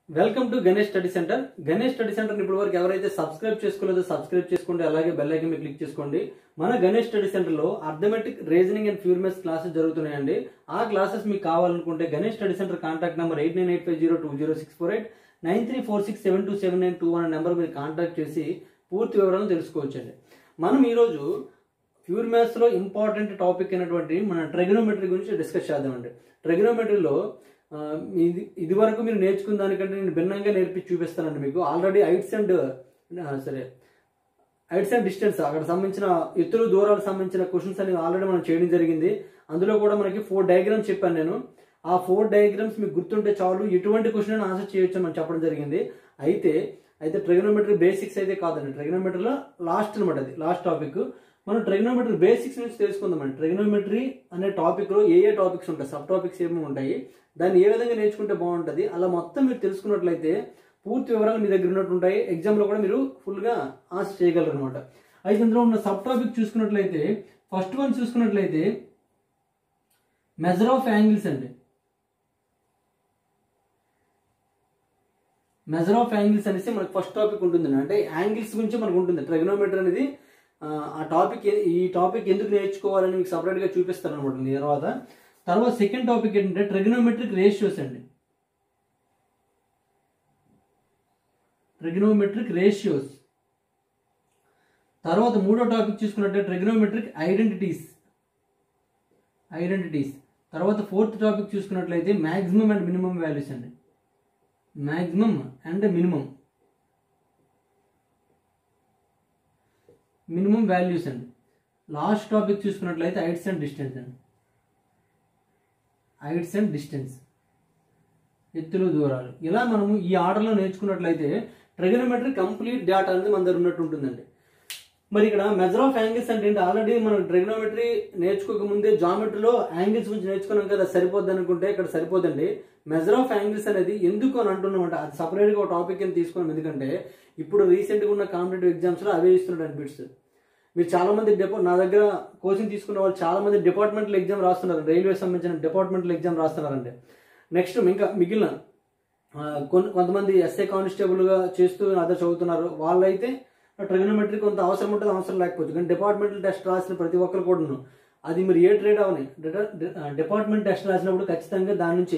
Welcome to Ganesh study centre. Ganesh study centre ఇప్పటి వరకు ఎవరైతే సబ్స్క్రైబ్ చేసుకోలేదో సబ్స్క్రైబ్ చేసుకోండి, అలాగే బెల్ ఐకాన్ మీద క్లిక్ చేసుకోండి. మన గణేష్ స్టడీ సెంటర్ లో arithmetic, reasoning and pure maths classes జరుగుతున్నాయండి. ఆ క్లాసెస్ మీకు కావాలనుకుంటే Ganesh study centre contact number 8985020648 9346727921 అనే నెంబర్ మీరు కాంటాక్ట్ చేసి పూర్తి వివరాలను తెలుసుకోవచ్చండి. మనం ఈరోజు ప్యూర్ మ్యాథ్స్ లో ఇంపార్టెంట్ టాపిక్ అయినటువంటి మన ట్రిగనోమెట్రీ గురించి డిస్కస్ చేద్దామండి. ట్రిగనోమెట్రీలో ఇది వరకు మీరు నేర్చుకున్న దానికంటే నేను భిన్నంగా నేర్పించి చూపిస్తానండి మీకు. ఆల్రెడీ హైట్స్ అండ్ డిస్టెన్స్ అక్కడ సంబంధించిన ఎత్తులు దూరాలకు సంబంధించిన క్వశ్చన్స్ అనేవి ఆల్రెడీ మనం చేయడం జరిగింది. అందులో కూడా మనకి 4 డయాగ్రామ్స్ చెప్పాను నేను. ఆ 4 డయాగ్రామ్స్ మీకు గుర్తుంటే చాలు, ఎటువంటి క్వశ్చన్ అయినా ఆన్సర్ చేయొచ్చు అని మనం చెప్పడం జరిగింది. అయితే ట్రిగనోమెట్రీ బేసిక్స్ అయితే కాదండి, ట్రిగనోమెట్రీలో లాస్ట్ అనమాట, అది లాస్ట్ టాపిక్. మనం ట్రిగనోమెట్రీ బేసిక్స్ నుంచి తెలుసుకుందామండి. ట్రిగనోమెట్రీ అనే టాపిక్ లో ఏ టాపిక్స్ ఉంటాయి, సబ్ టాపిక్స్ ఏమి ఉంటాయి, దాన్ని ఏ విధంగా నేర్చుకుంటే బాగుంటుంది, అలా మొత్తం మీరు తెలుసుకున్నట్లయితే పూర్తి వివరాలు మీ దగ్గర ఉన్నట్టు ఉంటాయి. ఎగ్జామ్ లో కూడా మీరు ఫుల్ గా ఆన్సర్ చేయగలరు అనమాట. అయితే ఇందులో ఉన్న సబ్ టాపిక్ చూసుకున్నట్లయితే ఫస్ట్ వన్ చూసుకున్నట్లయితే మెజర్ ఆఫ్ యాంగిల్స్ అండి. మెజర్ ఆఫ్ యాంగిల్స్ అనేసి మనకు ఫస్ట్ టాపిక్ ఉంటుందండి. అంటే యాంగిల్స్ గురించి మనకు ఉంటుంది. ట్రిగనోమెట్రీ అనేది ఈ టాపిక్ ఎందుకు నేర్చుకోవాలని మీకు సపరేట్ గా చూపిస్తాను అనమాట. తర్వాత సెకండ్ టాపిక్ ఏంటంటే ట్రిగనోమెట్రిక్ రేషియోస్ అండి. Trigonometric ratios. తర్వాత మూడో టాపిక్ చూసుకున్నట్టే ట్రిగనోమెట్రిక్ ఐడెంటిటీస్. తర్వాత ఫోర్త్ టాపిక్ చూసుకున్నట్లయితే మాక్సిమం అండ్ మినిమం వాల్యూస్ అండి. మాక్సిమం అండ్ మినిమం వాల్యూస్ అండి. లాస్ట్ టాపిక్ చూసుకున్నట్లయితే హైట్స్ అండ్ డిస్టెన్స్ అండి. హైట్స్ అండ్ డిస్టెన్స్, ఎత్తులు దూరాలు. ఇలా మనము ఈ ఆర్డర్లో నేర్చుకున్నట్లయితే ట్రిగనోమెట్రీ కంప్లీట్ డేటా అనేది మన దగ్గర ఉన్నట్టు ఉంటుందండి. మరి ఇక్కడ మెజర్ ఆఫ్ యాంగిల్స్ అంటే ఏంటి, ఆల్రెడీ మనం ట్రిగనోమెట్రీ నేర్చుకోకముందే జామెట్రీలో యాంగిల్స్ గురించి నేర్చుకున్నాం కదా, సరిపోద్ది అనుకుంటే ఇక్కడ సరిపోదండి. మెజర్ ఆఫ్ యాంగిల్స్ అనేది ఎందుకు అని అంటున్నామంటే అది సపరేట్గా ఒక టాపిక్ అని తీసుకున్నాం. ఎందుకంటే ఇప్పుడు రీసెంట్గా ఉన్న కాంపిటేటివ్ ఎగ్జామ్స్లో అవే ఇస్తున్నాడు బిట్స్. మీరు చాలా మంది నా దగ్గర కోచింగ్ తీసుకున్న వాళ్ళు చాలా మంది డిపార్ట్మెంటల్ ఎగ్జామ్ రాస్తున్నారు, రైల్వే సంబంధించిన డిపార్ట్మెంటల్ ఎగ్జామ్ రాస్తున్నారండి. నెక్స్ట్ ఇంకా మిగిలిన కొంతమంది ఎస్ఐ కానిస్టేబుల్గా చేస్తూ అదే చదువుతున్నారు. వాళ్ళైతే ట్రిగనోమెట్రీ కొంత అవసరం ఉంటుంది, అవసరం లేకపోవచ్చు. కానీ డిపార్ట్మెంటల్ టెస్ట్ రాసిన ప్రతి ఒక్కరు కూడాను అది మీరు ఏ ట్రేడ్ అవని డిపార్ట్మెంట్ టెస్ట్ రాసినప్పుడు ఖచ్చితంగా దాని నుంచి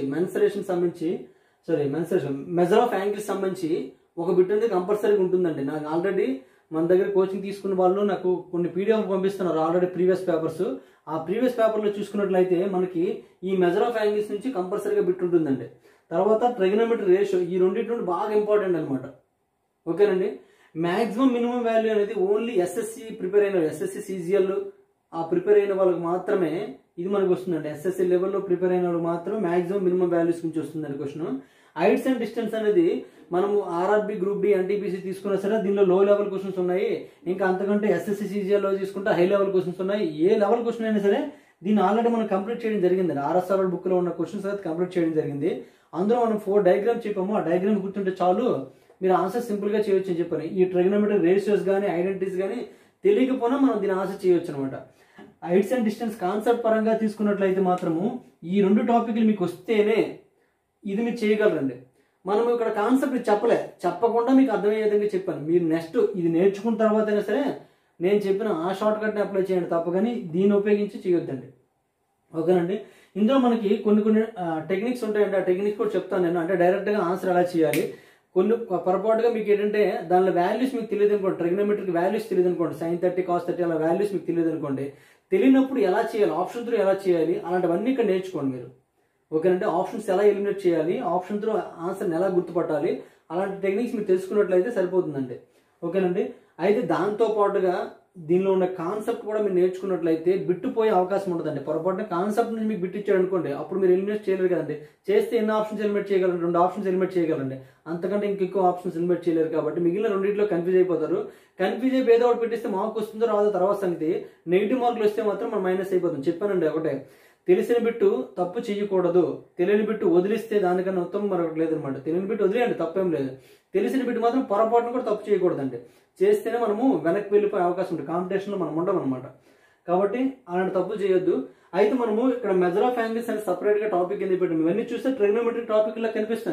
మెజర్ ఆఫ్ యాంగిల్స్ సంబంధించి ఒక బిట్ అనేది కంపల్సరీగా ఉంటుందండి. నాకు ఆల్రెడీ మన దగ్గర కోచింగ్ తీసుకున్న వాళ్ళు నాకు కొన్ని పీడిఎఫ్ పంపిస్తున్నారు, ఆల్రెడీ ప్రీవియస్ పేపర్స్. ఆ ప్రీవియస్ పేపర్లో చూసుకున్నట్లయితే మనకి ఈ మెజర్ ఆఫ్ యాంగిల్స్ నుంచి కంపల్సరీగా బిట్ ఉంటుందండి. తర్వాత ట్రిగనోమెట్రీ రేషియో, ఈ రెండింటి నుండి బాగా ఇంపార్టెంట్ అనమాట. ఓకేనండి. మాక్సిమం మినిమం వాల్యూ అనేది ఓన్లీ ఎస్ఎస్సి ప్రిపేర్ అయిన ఎస్ఎస్సి సిజిఎల్ ప్రిపేర్ అయిన వాళ్ళకి మాత్రమే ఇది మనకు వస్తుందండి. ఎస్ఎస్సి లెవెల్లో ప్రిపేర్ అయిన వాళ్ళకి మాత్రమే మాక్సిమం మినిమం వాల్యూస్ గురించి వస్తుందండి క్వశ్చన్. హైట్స్ అండ్ డిస్టెన్స్ అనేది మనము ఆర్ఆర్బి, గ్రూప్ డి, ఎన్టీపీసీ తీసుకున్నా సరే దీనిలో లో లెవెల్ క్వశ్చన్స్ ఉన్నాయి. ఇంకా అంతకంటే ఎస్ఎస్సి సిజిఎల్లో తీసుకుంటే హై లెవెల్ క్వశ్చన్స్ ఉన్నాయి. ఏ లెవెల్ క్వశ్చన్ అయినా సరే దీన్ని ఆల్రెడీ మనం కంప్లీట్ చేయడం జరిగిందండి. ఆర్ఎస్ఆర్ బుక్ లో ఉన్న క్వశ్చన్స్ అయితే కంప్లీట్ చేయడం జరిగింది. అందులో మనం 4 డయాగ్రామ్స్ చెప్పాము. ఆ డయాగ్రామ్ గుర్తుంటే చాలు, మీరు ఆన్సర్ సింపుల్ గా చేయొచ్చు అని చెప్పాను. ఈ ట్రిగనోమెట్రిక్ రేషియోస్ కానీ ఐడెంటిటీస్ కానీ తెలియకపోయినా మనం దీని ఆన్సర్ చేయొచ్చు అనమాట. హైట్స్ అండ్ డిస్టెన్స్ కాన్సెప్ట్ పరంగా తీసుకున్నట్లయితే మాత్రము ఈ 2 టాపిక్లు మీకు వస్తేనే ఇది మీరు చేయగలరండి. మనం ఇక్కడ కాన్సెప్ట్ చెప్పకుండా మీకు అర్థమయ్యే విధంగా చెప్పాను. మీరు నెక్స్ట్ ఇది నేర్చుకున్న తర్వాత అయినా సరే నేను చెప్పిన ఆ షార్ట్ కట్ని అప్లై చేయండి తప్ప, కానీ దీన్ని ఉపయోగించి చేయొద్దండి. ఓకేనండి. ఇందులో మనకి కొన్ని టెక్నిక్స్ ఉంటాయండి. ఆ టెక్నిక్స్ కూడా చెప్తాను నేను. అంటే డైరెక్ట్గా ఆన్సర్ ఎలా చేయాలి, కొన్ని పొరపాటుగా మీకు ఏంటంటే దానిలో వాల్యూస్ మీకు తెలియదు అనుకోండి, ట్రిగనోమెట్రిక్ వాల్యూస్ తెలియదు అనుకోండి, sin 30 cos 30 అలా వాల్యూస్ మీకు తెలియదు అనుకోండి. తెలియనప్పుడు ఎలా చేయాలి, ఆప్షన్ త్రూ ఎలా చేయాలి, అలాంటివన్నీ ఇక్కడ నేర్చుకోండి మీరు. ఓకేనంటే ఆప్షన్స్ ఎలా ఎలిమినేట్ చేయాలి, ఆప్షన్ త్రూ ఆన్సర్ని ఎలా గుర్తుపట్టాలి, అలాంటి టెక్నిక్స్ మీరు తెలుసుకున్నట్లయితే సరిపోతుందండి. ఓకేనండి. అయితే దాంతో పాటుగా దీనిలో ఉన్న కాన్సెప్ట్ కూడా మీరు నేర్చుకున్నట్లయితే బిట్టు పోయే అవకాశం ఉంటుందండి. పొరపాటున కాన్సెప్ట్ నుంచి మీకు బిట్ ఇచ్చాడు అనుకోండి, అప్పుడు మీరు ఎలిమినేట్ చేయలేరు కదండి. చేస్తే ఎన్ని ఆప్షన్స్ ఎలిమినేట్ చేయగలరు, 2 ఆప్షన్స్ ఎలిమినేట్ చేయగలండి, అంతకంటే ఇంకెక్కువ ఆప్షన్స్ ఎలిమినేట్ చేయలేరు. కాబట్టి మిగిలిన రెండింటిలో కన్ఫ్యూజ్ అయిపోతారు. కన్ఫ్యూజ్ అయిపోయి ఏదో ఒకటి పెట్టిస్తే మార్క్ వస్తుందో రాదో తర్వాత సంగతి. నెగిటివ్ మార్కులు వస్తే మాత్రం మనం మైనస్ అయిపోతుంది. చెప్పానండి ఒకటే, తెలిసిన బిట్టు తప్పు చేయకూడదు, తెలియని బిట్టు వదిలిస్తే దానికన్నా ఉత్తమం మరొకటి లేదనమాట. తెలియని బిట్టు వదిలేయండి, తప్పేం లేదు. తెలిసిన బిట్టు మాత్రం పొరపాటును కూడా తప్పు చేయకూడదండి. చేస్తేనే మనము వెనక్కి వెళ్ళిపోయే అవకాశం ఉంటుంది, కాంపిటీషన్లో మనం ఉండం అనమాట. కాబట్టి అలాంటి తప్పు చేయొద్దు. అయితే మనము ఇక్కడ మెజర్ ఆఫ్ యాంగిల్స్ అని సపరేట్ గా టాపిక్ ఎందుకు పెట్టాము, ఇవన్నీ చూస్తే ట్రిగనోమెట్రిక్ టాపిక్ లా కనిపిస్తున్నాయి.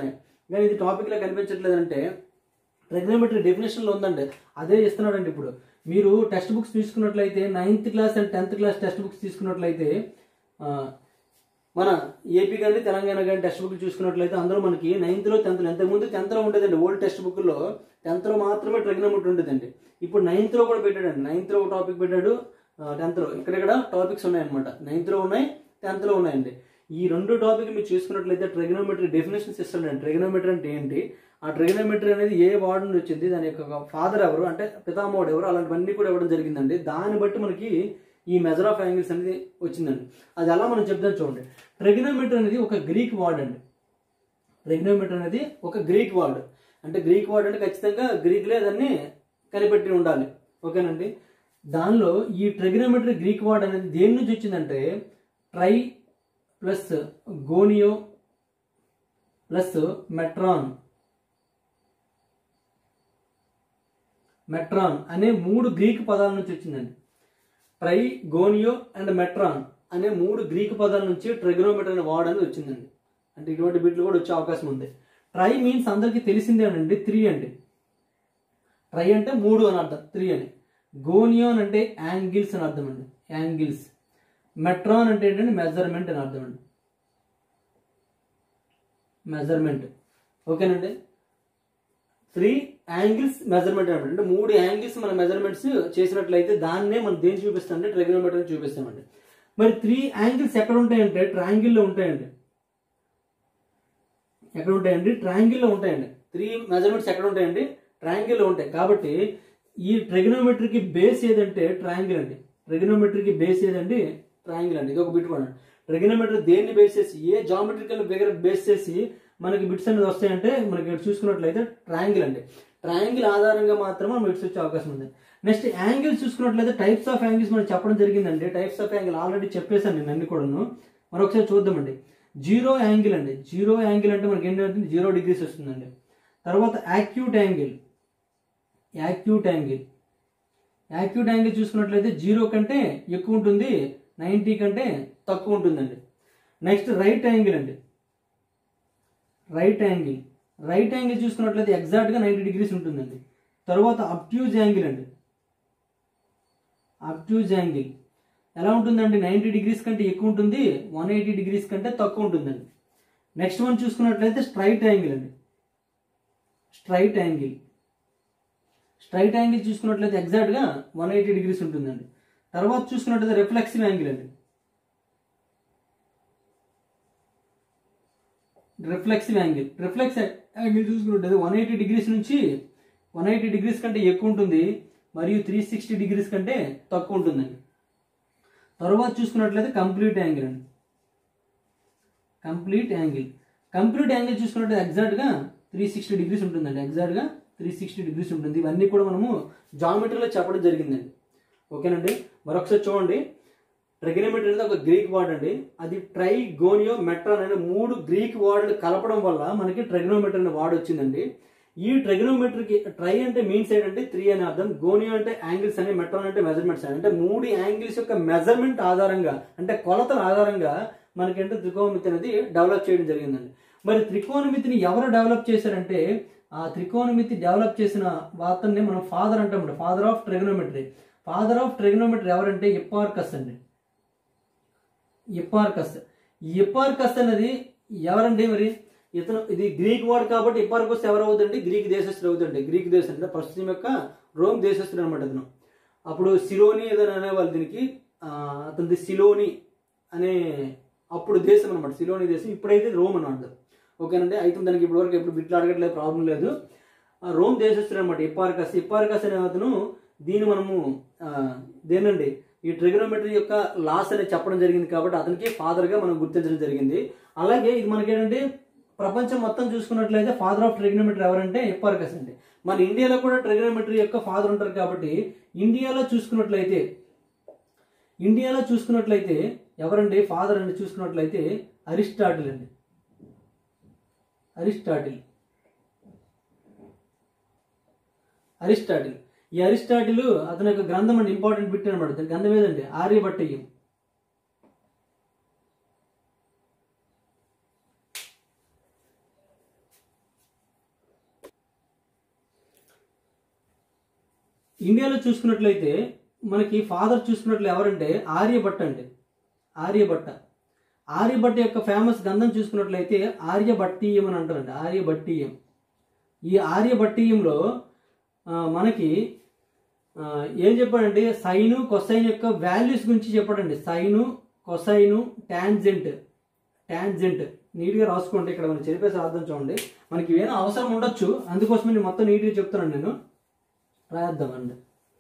కానీ ఇది టాపిక్లో కనిపించట్లేదంటే ట్రిగ్నోమెట్రీ డెఫినేషన్లో ఉందండి, అదే ఇస్తున్నాడండి. ఇప్పుడు మీరు టెక్స్ట్ బుక్స్ తీసుకున్నట్లయితే 9th class and 10th class text books తీసుకున్నట్లయితే మన ఏపీ కానీ తెలంగాణ కానీ టెక్స్ట్ బుక్ చూసుకున్నట్లయితే అందులో మనకి 9th 10th ఇంతకుముందు 10th ఉండేదండి. ఓల్డ్ టెక్స్ట్ బుక్లో 10th మాత్రమే ట్రిగ్నోమెట్రీ ఉండేదండి. ఇప్పుడు 9th కూడా పెట్టాడండి. 9th ఒక టాపిక్ పెట్టాడు, 10th ఇక్కడెక్కడ టాపిక్స్ ఉన్నాయన్నమాట. 9th ఉన్నాయి, 10th ఉన్నాయండి. ఈ రెండు టాపిక్ మీరు చూసుకున్నట్లయితే ట్రిగ్నోమెట్రీ డెఫినేషన్స్ ఇస్తాడండి. ట్రిగ్నోమెట్రీ అంటే ఏంటి, ఆ ట్రిగ్నోమెట్రీ అనేది ఏ వార్డు నుండి వచ్చింది, దాని యొక్క ఫాదర్ ఎవరు, అంటే పితామహుడు ఎవరు, అలాంటివన్నీ కూడా ఇవ్వడం జరిగిందండి. దాన్ని బట్టి మనకి ఈ మెజర్ ఆఫ్ యాంగిల్స్ అనేది వచ్చిందండి. అది ఎలా మనం చెప్తాం చూడండి. ట్రిగ్నోమెట్రీ అనేది ఒక గ్రీక్ వర్డ్ అండి. ట్రిగ్నోమెట్రీ అనేది ఒక గ్రీక్ వర్డ్. అంటే గ్రీక్ వర్డ్ అంటే ఖచ్చితంగా గ్రీక్లే దాన్ని కనిపెట్టి ఉండాలి. ఓకేనండి. దానిలో ఈ ట్రిగ్నోమెట్రీ గ్రీక్ వర్డ్ అనేది దేని నుంచి వచ్చిందంటే tri plus gonio plus metron అనే 3 గ్రీక్ పదాల నుంచి వచ్చిందండి. ట్రై, గోనియో అండ్ మెట్రాన్ అనే 3 గ్రీక్ పదాల నుంచి ట్రిగ్నోమెట్రీ అనే వర్డ్ అనేది వచ్చిందండి. అంటే ఇటువంటి బిట్లు కూడా వచ్చే అవకాశం ఉంది. ట్రై మీన్స్ అందరికీ తెలిసిందేనండి 3 అండి. ట్రై అంటే 3 అని అర్థం, 3 అని. గోనియో అంటే యాంగిల్స్ అని అర్థం అండి, యాంగిల్స్. మెట్రాన్ అంటే ఏంటంటే మెజర్మెంట్ అని అర్థం అండి, మెజర్మెంట్. ఓకేనండి. 3 యాంగిల్స్ మెజర్మెంట్ అనమాట. అంటే 3 యాంగిల్స్ మన మెజర్మెంట్స్ చేసినట్లయితే దాన్నే మనం దేని చూపిస్తామంటే ట్రిగ్నోమెట్రీ చూపిస్తామండి. మరి 3 యాంగిల్స్ ఎక్కడ ఉంటాయంటే ట్రయాంగిల్లో ఉంటాయండి. ఎక్కడ ఉంటాయండి? ట్రయాంగిల్లో ఉంటాయండి. 3 మెజర్మెంట్స్ ఎక్కడ ఉంటాయండి? ట్రయాంగిల్లో ఉంటాయి. కాబట్టి ఈ ట్రిగ్నోమెట్రీకి బేస్ ఏదంటే ట్రయాంగిల్ అండి. ట్రిగ్నోమెట్రీకి బేస్ ఏదండి? ట్రయాంగిల్ అండి. ఇది ఒక బిట్ కూడా. ట్రిగ్నోమెట్రీ దేన్ని బేస్ చేసి, ఏ జామెట్రికల్ ఫిగర్ బేస్ చేసి మనకి బిట్స్ అనేది వస్తాయంటే మనకి చూసుకున్నట్లయితే ట్రయాంగిల్ అండి. ట్రయాంగిల్ ఆధారంగా మాత్రమే మనం బిట్స్ వచ్చే అవకాశం ఉంది. నెక్స్ట్ యాంగిల్స్ చూసుకున్నట్లయితే టైప్స్ ఆఫ్ యాంగిల్స్ మనం చెప్పడం జరిగిందండి. టైప్స్ ఆఫ్ యాంగిల్ ఆల్రెడీ చెప్పేశాను నేను అన్ని కూడాను. మరొకసారి చూద్దామండి. జీరో యాంగిల్ అండి. జీరో యాంగిల్ అంటే మనకి ఏంటంటే 0 degrees వస్తుందండి. తర్వాత యాక్యూట్ యాంగిల్. యాక్యూట్ యాంగిల్ చూసుకున్నట్లయితే 0 కంటే ఎక్కువ ఉంటుంది, 90 కంటే తక్కువ ఉంటుందండి. నెక్స్ట్ రైట్ యాంగిల్ అండి. రైట్ యాంగిల్ చూసుకున్నట్లయితే ఎగ్జాక్ట్గా 90 degrees ఉంటుందండి. తర్వాత అబ్ట్యూజ్ యాంగిల్ అండి. అబ్ట్యూజ్ యాంగిల్ ఎలా ఉంటుందండి? 90 degrees కంటే ఎక్కువ ఉంటుంది, 180 degrees కంటే తక్కువ ఉంటుందండి. నెక్స్ట్ వన్ చూసుకున్నట్లయితే స్ట్రైట్ యాంగిల్ అండి. స్ట్రైట్ యాంగిల్ చూసుకున్నట్లయితే ఎగ్జాక్ట్గా 180 degrees ఉంటుందండి. తర్వాత చూసుకున్నట్లయితే రిఫ్లెక్సివ్ యాంగిల్ అండి. రిఫ్లెక్సివ్ యాంగిల్ చూసుకున్నట్లయితే 180 degrees నుంచి 180 degrees కంటే ఎక్కువ ఉంటుంది, మరియు 360 degrees కంటే తక్కువ ఉంటుందండి. తర్వాత చూసుకున్నట్లయితే కంప్లీట్ యాంగిల్ అండి. కంప్లీట్ యాంగిల్ చూసుకున్నట్లయితే ఎగ్జాక్ట్గా 360 degrees ఉంటుందండి. ఎగ్జాక్ట్గా 360 degrees ఉంటుంది. ఇవన్నీ కూడా మనము జామెట్రీలో చెప్పడం జరిగిందండి. ఓకేనండి. మరొకసారి చూడండి. ట్రిగ్నోమెట్రీ అనేది ఒక గ్రీక్ వర్డ్ అండి. అది ట్రై, గోనియో, మెట్రాన్ అనే 3 గ్రీక్ వర్డ్లు కలపడం వల్ల మనకి ట్రిగ్నోమెట్రీ అనే వర్డ్ వచ్చిందండి. ఈ ట్రిగ్నోమెట్రీకి ట్రై అంటే మీన్స్ ఏంటంటే 3 అని అర్థం, గోనియో అంటే యాంగిల్స్ అని, మెట్రాన్ అంటే మెజర్మెంట్స్ అని. అంటే 3 యాంగిల్స్ యొక్క మెజర్మెంట్ ఆధారంగా, అంటే కొలతల ఆధారంగా మనకంటే త్రికోణమితి అనేది డెవలప్ చేయడం జరిగిందండి. మరి త్రికోణమితిని ఎవరు డెవలప్ చేశారంటే ఆ త్రికోణమితి డెవలప్ చేసిన వార్తని మనం ఫాదర్ అంటాం. ఫాదర్ ఆఫ్ ట్రిగ్నోమెట్రీ ఎవరంటే హిప్పార్కస్ అండి. హిప్పార్కస్ అనేది ఎవరండి? మరి ఇతను, ఇది గ్రీక్ వర్డ్ కాబట్టి హిప్పార్కస్ ఎవరు అవుతుంది? గ్రీక్ దేశస్థుడు అవుతుంది. గ్రీక్ దేశం అంటే ప్రస్తుతం యొక్క రోమ్ దేశస్థుడు అనమాట అతను. అప్పుడు సిలోని ఏదైనా అనేవాళ్ళు దీనికి. అతనిది సిలోని అనే అప్పుడు దేశం అనమాట, సిలోని దేశం. ఇప్పుడైతే రోమ్ అనమాట. ఓకేనండి. అయితే దానికి ఇప్పుడు వరకు ఎప్పుడు బిట్లు అడగట్లేదు, ప్రాబ్లం లేదు. రోమ్ దేశస్థుడు అనమాట హిప్పార్కస్ అనే అతను. దీన్ని మనము దేనండి ఈ ట్రిగ్నోమెట్రీ యొక్క లాస్ అనేది చెప్పడం జరిగింది కాబట్టి అతనికి ఫాదర్గా మనం గుర్తించడం జరిగింది. అలాగే ఇది మనకేంటంటే ప్రపంచం మొత్తం చూసుకున్నట్లయితే ఫాదర్ ఆఫ్ ట్రిగ్నోమెట్రీ ఎవరంటే హిప్పార్కస్ అండి. మన ఇండియాలో కూడా ట్రిగ్నోమెట్రీ యొక్క ఫాదర్ ఉంటారు కాబట్టి ఇండియాలో చూసుకున్నట్లయితే ఎవరండి ఫాదర్ అని చూసుకున్నట్లయితే అరిస్టాటిల్ అండి. ఈ అరిస్టాటిల్ అతని యొక్క గ్రంథం అండి, ఇంపార్టెంట్ బిట్ అనమాట. గ్రంథం ఏదండి? ఆర్యభట్టయ్యం. ఇండియాలో చూసుకున్నట్లయితే మనకి ఫాదర్ చూసుకున్నట్లు ఎవరంటే ఆర్యభట్ట అండి. ఆర్యభట్ట యొక్క ఫేమస్ గ్రంథం చూసుకున్నట్లయితే ఆర్యభట్టీయం అని అంటారండి. ఆర్యభట్టీయం. ఈ ఆర్యభట్టీయంలో మనకి ఏం చెప్పాడంటే సైను కొసైన్ యొక్క వాల్యూస్ గురించి చెప్పాడండి. సైను కొసైను టాంజెంట్ నీట్గా రాసుకోండి. ఇక్కడ మనం చెప్పేసి అర్థం చూడండి. మనకి ఏమైనా అవసరం ఉండొచ్చు, అందుకోసమే నేను మొత్తం నీట్గా చెప్తున్నాను. నేను రాద్దామండి.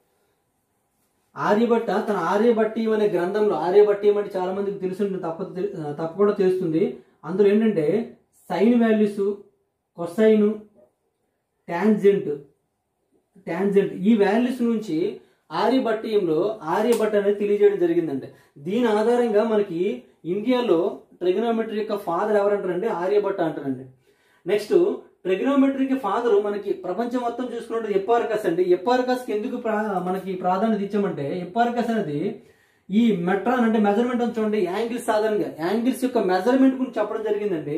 ఆర్యభట్ట తన ఆర్యభట్టీయం అనే గ్రంథంలో, ఆర్యభట్టీయం అంటే చాలా మందికి తెలుసు, తప్పకుండా తెలుస్తుంది. అందులో ఏంటంటే సైన్ వాల్యూస్, కొసైను, టాంజెంట్ ఈ వాల్యూస్ నుంచి ఆర్యభట్టీయంలో ఆర్యభట్ట అనేది తెలియజేయడం జరిగిందండి. దీని ఆధారంగా మనకి ఇండియాలో ట్రిగనోమెట్రీ యొక్క ఫాదర్ ఎవరంటారంటే ఆర్యభట్ట అంటారండి. నెక్స్ట్ ట్రిగనోమెట్రీకి ఫాదర్ మనకి ప్రపంచం మొత్తం చూసుకున్నట్టు ఎప్పార్కస్ అండి. ఎప్పార్కస్కి ఎందుకు మనకి ప్రాధాన్యత ఇచ్చామంటే ఎప్పార్కస్ అనేది ఈ మెట్రాన్ అంటే మెజర్మెంట్ అని చూడండి, యాంగిల్స్ ఆధారంగా యాంగిల్స్ యొక్క మెజర్మెంట్ గురించి చెప్పడం జరిగిందండి.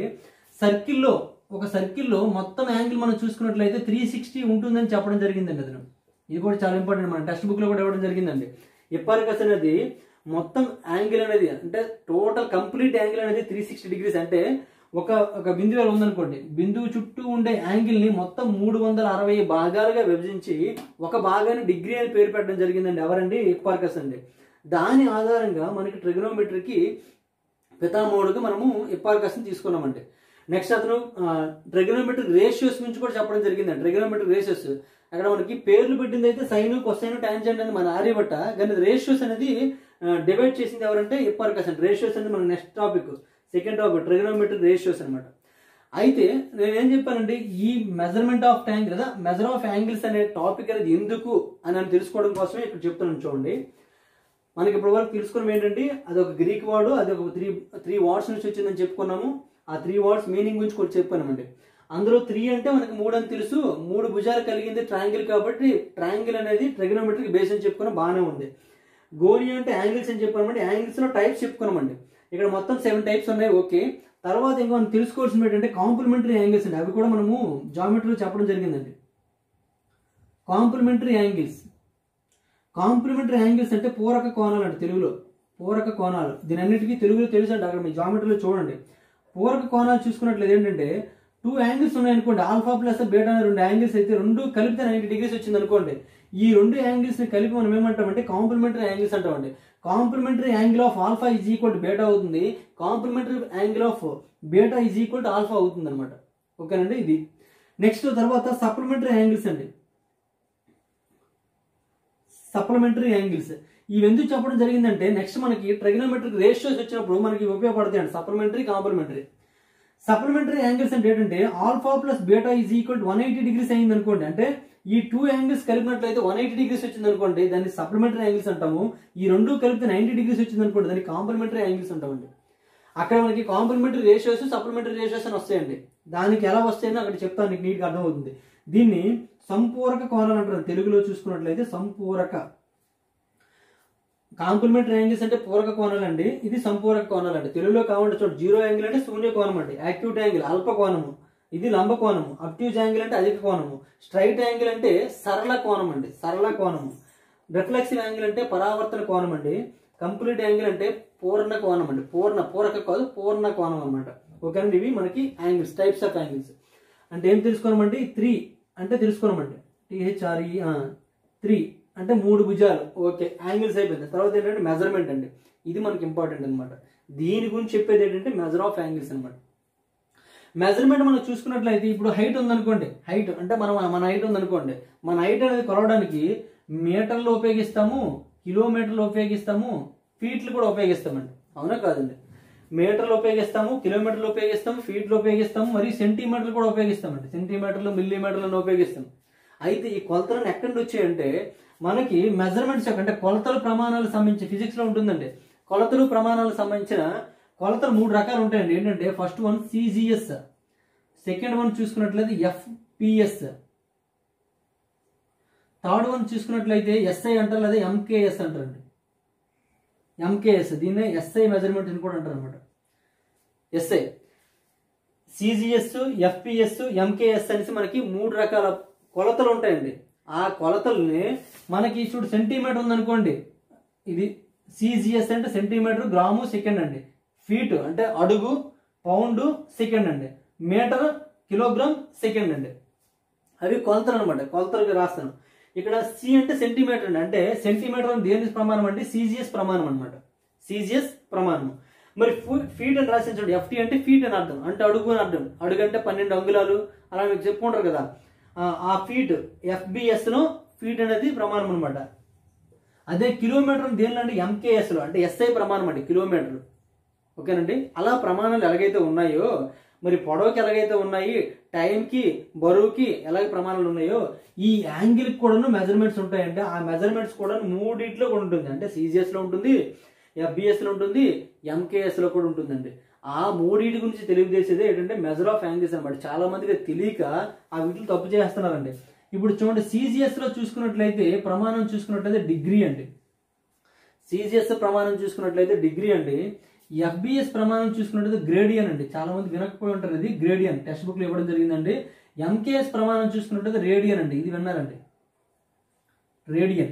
ఒక సర్కిల్లో మొత్తం యాంగిల్ మనం చూసుకున్నట్లయితే 360 ఉంటుందని చెప్పడం జరిగిందండి. అతను ఇది కూడా చాలా ఇంపార్టెంట్, మన టెక్స్ట్ బుక్ లో కూడా ఇవ్వడం జరిగిందండి. ఎప్పార్కస్ అనేది మొత్తం యాంగిల్ అనేది అంటే టోటల్ కంప్లీట్ యాంగిల్ అనేది 360 డిగ్రీస్. అంటే ఒక బిందువు ఉందనుకోండి, బిందువు చుట్టూ ఉండే యాంగిల్ ని మొత్తం 360 భాగాలుగా విభజించి ఒక భాగాన్ని డిగ్రీ అని పేరు పెట్టడం జరిగిందండి. ఎవరండి? ఎప్పార్కస్ అండి. దాని ఆధారంగా మనకి ట్రిగనోమెట్రీకి పితామహుడుగా మనము ఎప్పార్కస్ ని తీసుకున్నామండి. నెక్స్ట్ అతను ట్రిగనోమెట్రిక్ రేషియోస్ గురించి కూడా చెప్పడం జరిగిందండి. ట్రిగనోమెట్రిక్ రేషియోస్ అక్కడ మనకి పేర్లు పెట్టింది అయితే సైన్ కొసైన్ టాంజెంట్ అని మన ఆర్యభట్ట, కానీ రేషియోస్ అనేది డివైడ్ చేసింది ఎవరంటే ఎప్పార్కస్ అండి. రేషియోస్ అనేది మన next topic, second topic trigonometric ratios అనమాట. అయితే నేనేం చెప్పానంటే ఈ మెజర్మెంట్ ఆఫ్ యాంగిల్ కదా, మెజర్ ఆఫ్ యాంగిల్స్ అనే టాపిక్ అనేది ఎందుకు అని తెలుసుకోవడం కోసమే ఇక్కడ చెప్తున్నాను. చూడండి, మనకి ఇప్పటి వరకు తెలుసుకోవడం ఏంటంటే అది ఒక గ్రీక్ వర్డ్, అది ఒక త్రీ వర్డ్స్ నుంచి వచ్చిందని చెప్పుకున్నాము. ఆ 3 వర్డ్స్ మీనింగ్ గురించి కూడా చెప్పానండి. అందులో 3 అంటే మనకి 3 అని తెలుసు, 3 భుజాలు కలిగింది ట్రయాంగిల్, కాబట్టి ట్రయాంగిల్ అనేది ట్రిగనోమెట్రిక్ బేస్ అని చెప్పుకున్నాం, బాగానే ఉంది. గోనియా అంటే యాంగిల్స్ అని చెప్పామండి. యాంగిల్స్ లో టైప్స్ చెప్పుకున్నామండి. ఇక్కడ మొత్తం 7 టైప్స్ ఉన్నాయి. ఓకే, తర్వాత ఇంకా మనం తెలుసుకోవాల్సింది ఏంటంటే కాంప్లిమెంటరీ యాంగిల్స్ అండి. అవి కూడా మనము జామెట్రీలో చెప్పడం జరిగిందండి. కాంప్లిమెంటరీ యాంగిల్స్ అంటే పూరక కోణాలు అండి. తెలుగులో పూరక కోణాలు, దీని అన్నిటికీ తెలుగులో తెలుసు అండి. అక్కడ మీ జామెట్రీలో చూడండి. పూరక కోణాలు చూసుకున్నట్లయితే ఏంటంటే 2 యాంగిల్స్ ఉన్నాయనుకోండి, ఆల్ఫా ప్లస్ బీటా అనే 2 యాంగిల్స్ అయితే 2 కలిపితే 90 డిగ్రీస్ వచ్చింది అనుకోండి. ఈ 2 యాంగిల్స్ ని కలిపి మనం ఏమంటామంటే కాంప్లిమెంటరీ యాంగిల్స్ అంటామండి. Complementary angle of alpha is equal to beta అవుతుంది, complementary angle of beta is equal to alpha అవుతుంది అనమాట. ఓకేనండి, ఇది. నెక్స్ట్ తర్వాత సప్లిమెంటరీ యాంగిల్స్ అండి. సప్లిమెంటరీ యాంగిల్స్ ఇవి ఎందుకు చెప్పడం జరిగిందంటే నెక్స్ట్ మనకి ట్రిగనోమెట్రిక్ రేషియోస్ వచ్చినప్పుడు మనకి ఉపయోగపడతాయి అండి. సప్లిమెంటరీ యాంగిల్స్ అంటే ఏంటంటే alpha plus beta is equal to 180 degrees అయింది అనుకోండి. అంటే ఈ 2 యాంగిల్స్ కలిపినట్లయితే 180 డిగ్రీస్ వచ్చింది అనుకోండి, దాన్ని సప్లిమెంటరీ యాంగిల్స్ అంటాము. ఈ 2 కలిపితే 90 డిగ్రీస్ వచ్చింది అనుకోండి, దాన్ని కాంప్లిమెంటరీ యాంగిల్స్ అంటామండి. అక్కడ మనకి కాంప్లిమెంటరీ రేషియోస్, సప్లిమెంటరీ రేషియోస్ అని వస్తాయండి. దానికి ఎలా వస్తాయని అక్కడ చెప్తాను, నీకు నీట్గా అర్థమవుతుంది. దీన్ని సంపూరక కోణాలు అంటారు. తెలుగులో చూసుకున్నట్లయితే సంపూరక. కాంప్లిమెంటరీ యాంగిల్స్ అంటే పూరక కోణాలు అండి, ఇది సంపూరక కోణాలు అండి. తెలుగులో కావాలంటే చూడండి, జీరో యాంగిల్ అంటే శూన్య కోణం అండి, యాక్యూట్ యాంగిల్ అల్ప కోణము, ఇది లంబ కోణము, అబ్ట్యూజ్ యాంగిల్ అంటే అధిక కోణము, స్ట్రైట్ యాంగిల్ అంటే సరళ కోణం అండి, సరళ కోణము, రిఫ్లెక్సివ్ యాంగిల్ అంటే పరావర్తన కోణం అండి, కంప్లీట్ యాంగిల్ అంటే పూర్ణ కోణం అండి, పూరక కాదు పూర్ణ కోణం అనమాట. ఓకే అండి, ఇవి మనకి యాంగిల్స్, టైప్స్ ఆఫ్ యాంగిల్స్. అంటే ఏం తెలుసుకోమండి? 3 అంటే తెలుసుకోమండి, THRE 3 అంటే 3 భుజాలు. ఓకే, యాంగిల్స్ అయిపోయింది. తర్వాత ఏంటంటే మెజర్మెంట్ అండి, ఇది మనకి ఇంపార్టెంట్ అనమాట. దీని గురించి చెప్పేది ఏంటంటే మెజర్ ఆఫ్ యాంగిల్స్ అనమాట. మెజర్మెంట్ మనం చూసుకున్నట్లయితే ఇప్పుడు హైట్ ఉందనుకోండి, హైట్ అంటే మన హైట్ ఉందనుకోండి, మన హైట్ అనేది కొలవడానికి మీటర్లు ఉపయోగిస్తాము, కిలోమీటర్లు ఉపయోగిస్తాము, ఫీట్లు కూడా ఉపయోగిస్తామండి. అవునా కాదండి? మీటర్లు ఉపయోగిస్తాము, కిలోమీటర్లు ఉపయోగిస్తాము, ఫీట్లు ఉపయోగిస్తాము, మరియు సెంటీమీటర్లు కూడా ఉపయోగిస్తామండి. సెంటీమీటర్లు, మిల్లీమీటర్లను ఉపయోగిస్తాం. అయితే ఈ కొలతలను ఎక్కడి నుంచి వచ్చాయంటే మనకి మెజర్మెంట్స్ అంటే కొలతల ప్రమాణాలకు సంబంధించి ఫిజిక్స్ లో ఉంటుందండి. కొలతలు ప్రమాణాలకు సంబంధించిన కొలతలు 3 రకాలు ఉంటాయండి. ఏంటంటే first one CGS, second one చూసుకున్నట్లయితే FPS, థర్డ్ వన్ చూసుకున్నట్లయితే SI అంటారు, లేదా MKS అంటారండి. MKS దీన్నే SI మెజర్మెంట్ అని కూడా అంటారు అనమాట. SI, CGS, FPS, MKS అనేసి మనకి 3 రకాల కొలతలు ఉంటాయండి. ఆ కొలతల్ని మనకి చూడు సెంటీమీటర్ ఉందనుకోండి, ఇది సిజిఎస్ అంటే సెంటీమీటర్, గ్రాము సెకండ్ అండి, ఫీట్ అంటే అడుగు, పౌండ్ సెకండ్ అండి, మీటర్ కిలోగ్రామ్ సెకండ్ అండి. అవి కొలతలు అనమాట, కొలతలుగా రాస్తాను. ఇక్కడ సి అంటే సెంటీమీటర్ అండి, అంటే సెంటీమీటర్ అని దేనికి ప్రమాణం అంటే సిజిఎస్ ప్రమాణం అనమాట, సిజిఎస్ ప్రమాణం. మరి ఫీట్ అని రాసిన చూడండి, ఎఫ్టీ అంటే ఫీట్ అని అర్థం, అంటే అడుగు అని అర్థం. అడుగు అంటే 12 అంగుళాలు అలా మీకు చెప్పుకుంటారు కదా, ఆ ఫీట్ ఎఫ్బిఎస్ లో ఫీట్ అనేది ప్రమాణం అనమాట. అదే కిలోమీటర్ దేనిలో అంటే ఎంకేఎస్ లో, అంటే ఎస్ఐ ప్రమాణం అండి కిలోమీటర్. ఓకేనండి. అలా ప్రమాణాలు ఎలాగైతే ఉన్నాయో, మరి పొడవుకి ఎలాగైతే ఉన్నాయి, టైంకి బరువుకి ఎలాగ ప్రమాణాలు ఉన్నాయో, ఈ యాంగిల్కి కూడా మెజర్మెంట్స్ ఉంటాయంటే ఆ మెజర్మెంట్స్ కూడా మూడిట్లో కూడా ఉంటుంది. అంటే సిజిఎస్ లో ఉంటుంది, ఎఫ్బిఎస్ లో ఉంటుంది, ఎంకేఎస్ లో కూడా ఉంటుందండి. ఆ మూడింటి గురించి తెలియజేసేది ఏంటంటే మెజర్ ఆఫ్ యాంగిల్స్ అనమాట. చాలా మందికి తెలియక ఆ వీటిని తప్పు చేస్తున్నారండి. ఇప్పుడు చూడండి, సిజిఎస్ లో చూసుకున్నట్లయితే ప్రమాణం చూసుకున్నట్లయితే డిగ్రీ అండి, సిజిఎస్ ప్రమాణం చూసుకున్నట్లయితే డిగ్రీ అండి. ఎఫ్బిఎస్ ప్రమాణం చూసుకున్నట్లయితే గ్రేడియన్ అండి. చాలా మంది వినకపోయి ఉంటారు, ఇది గ్రేడియన్ టెక్స్ట్ బుక్ లో ఇవ్వడం జరిగిందండి. ఎంకేఎస్ ప్రమాణం చూసుకున్నట్లయితే రేడియన్ అండి, ఇది విన్నారండి, రేడియన్.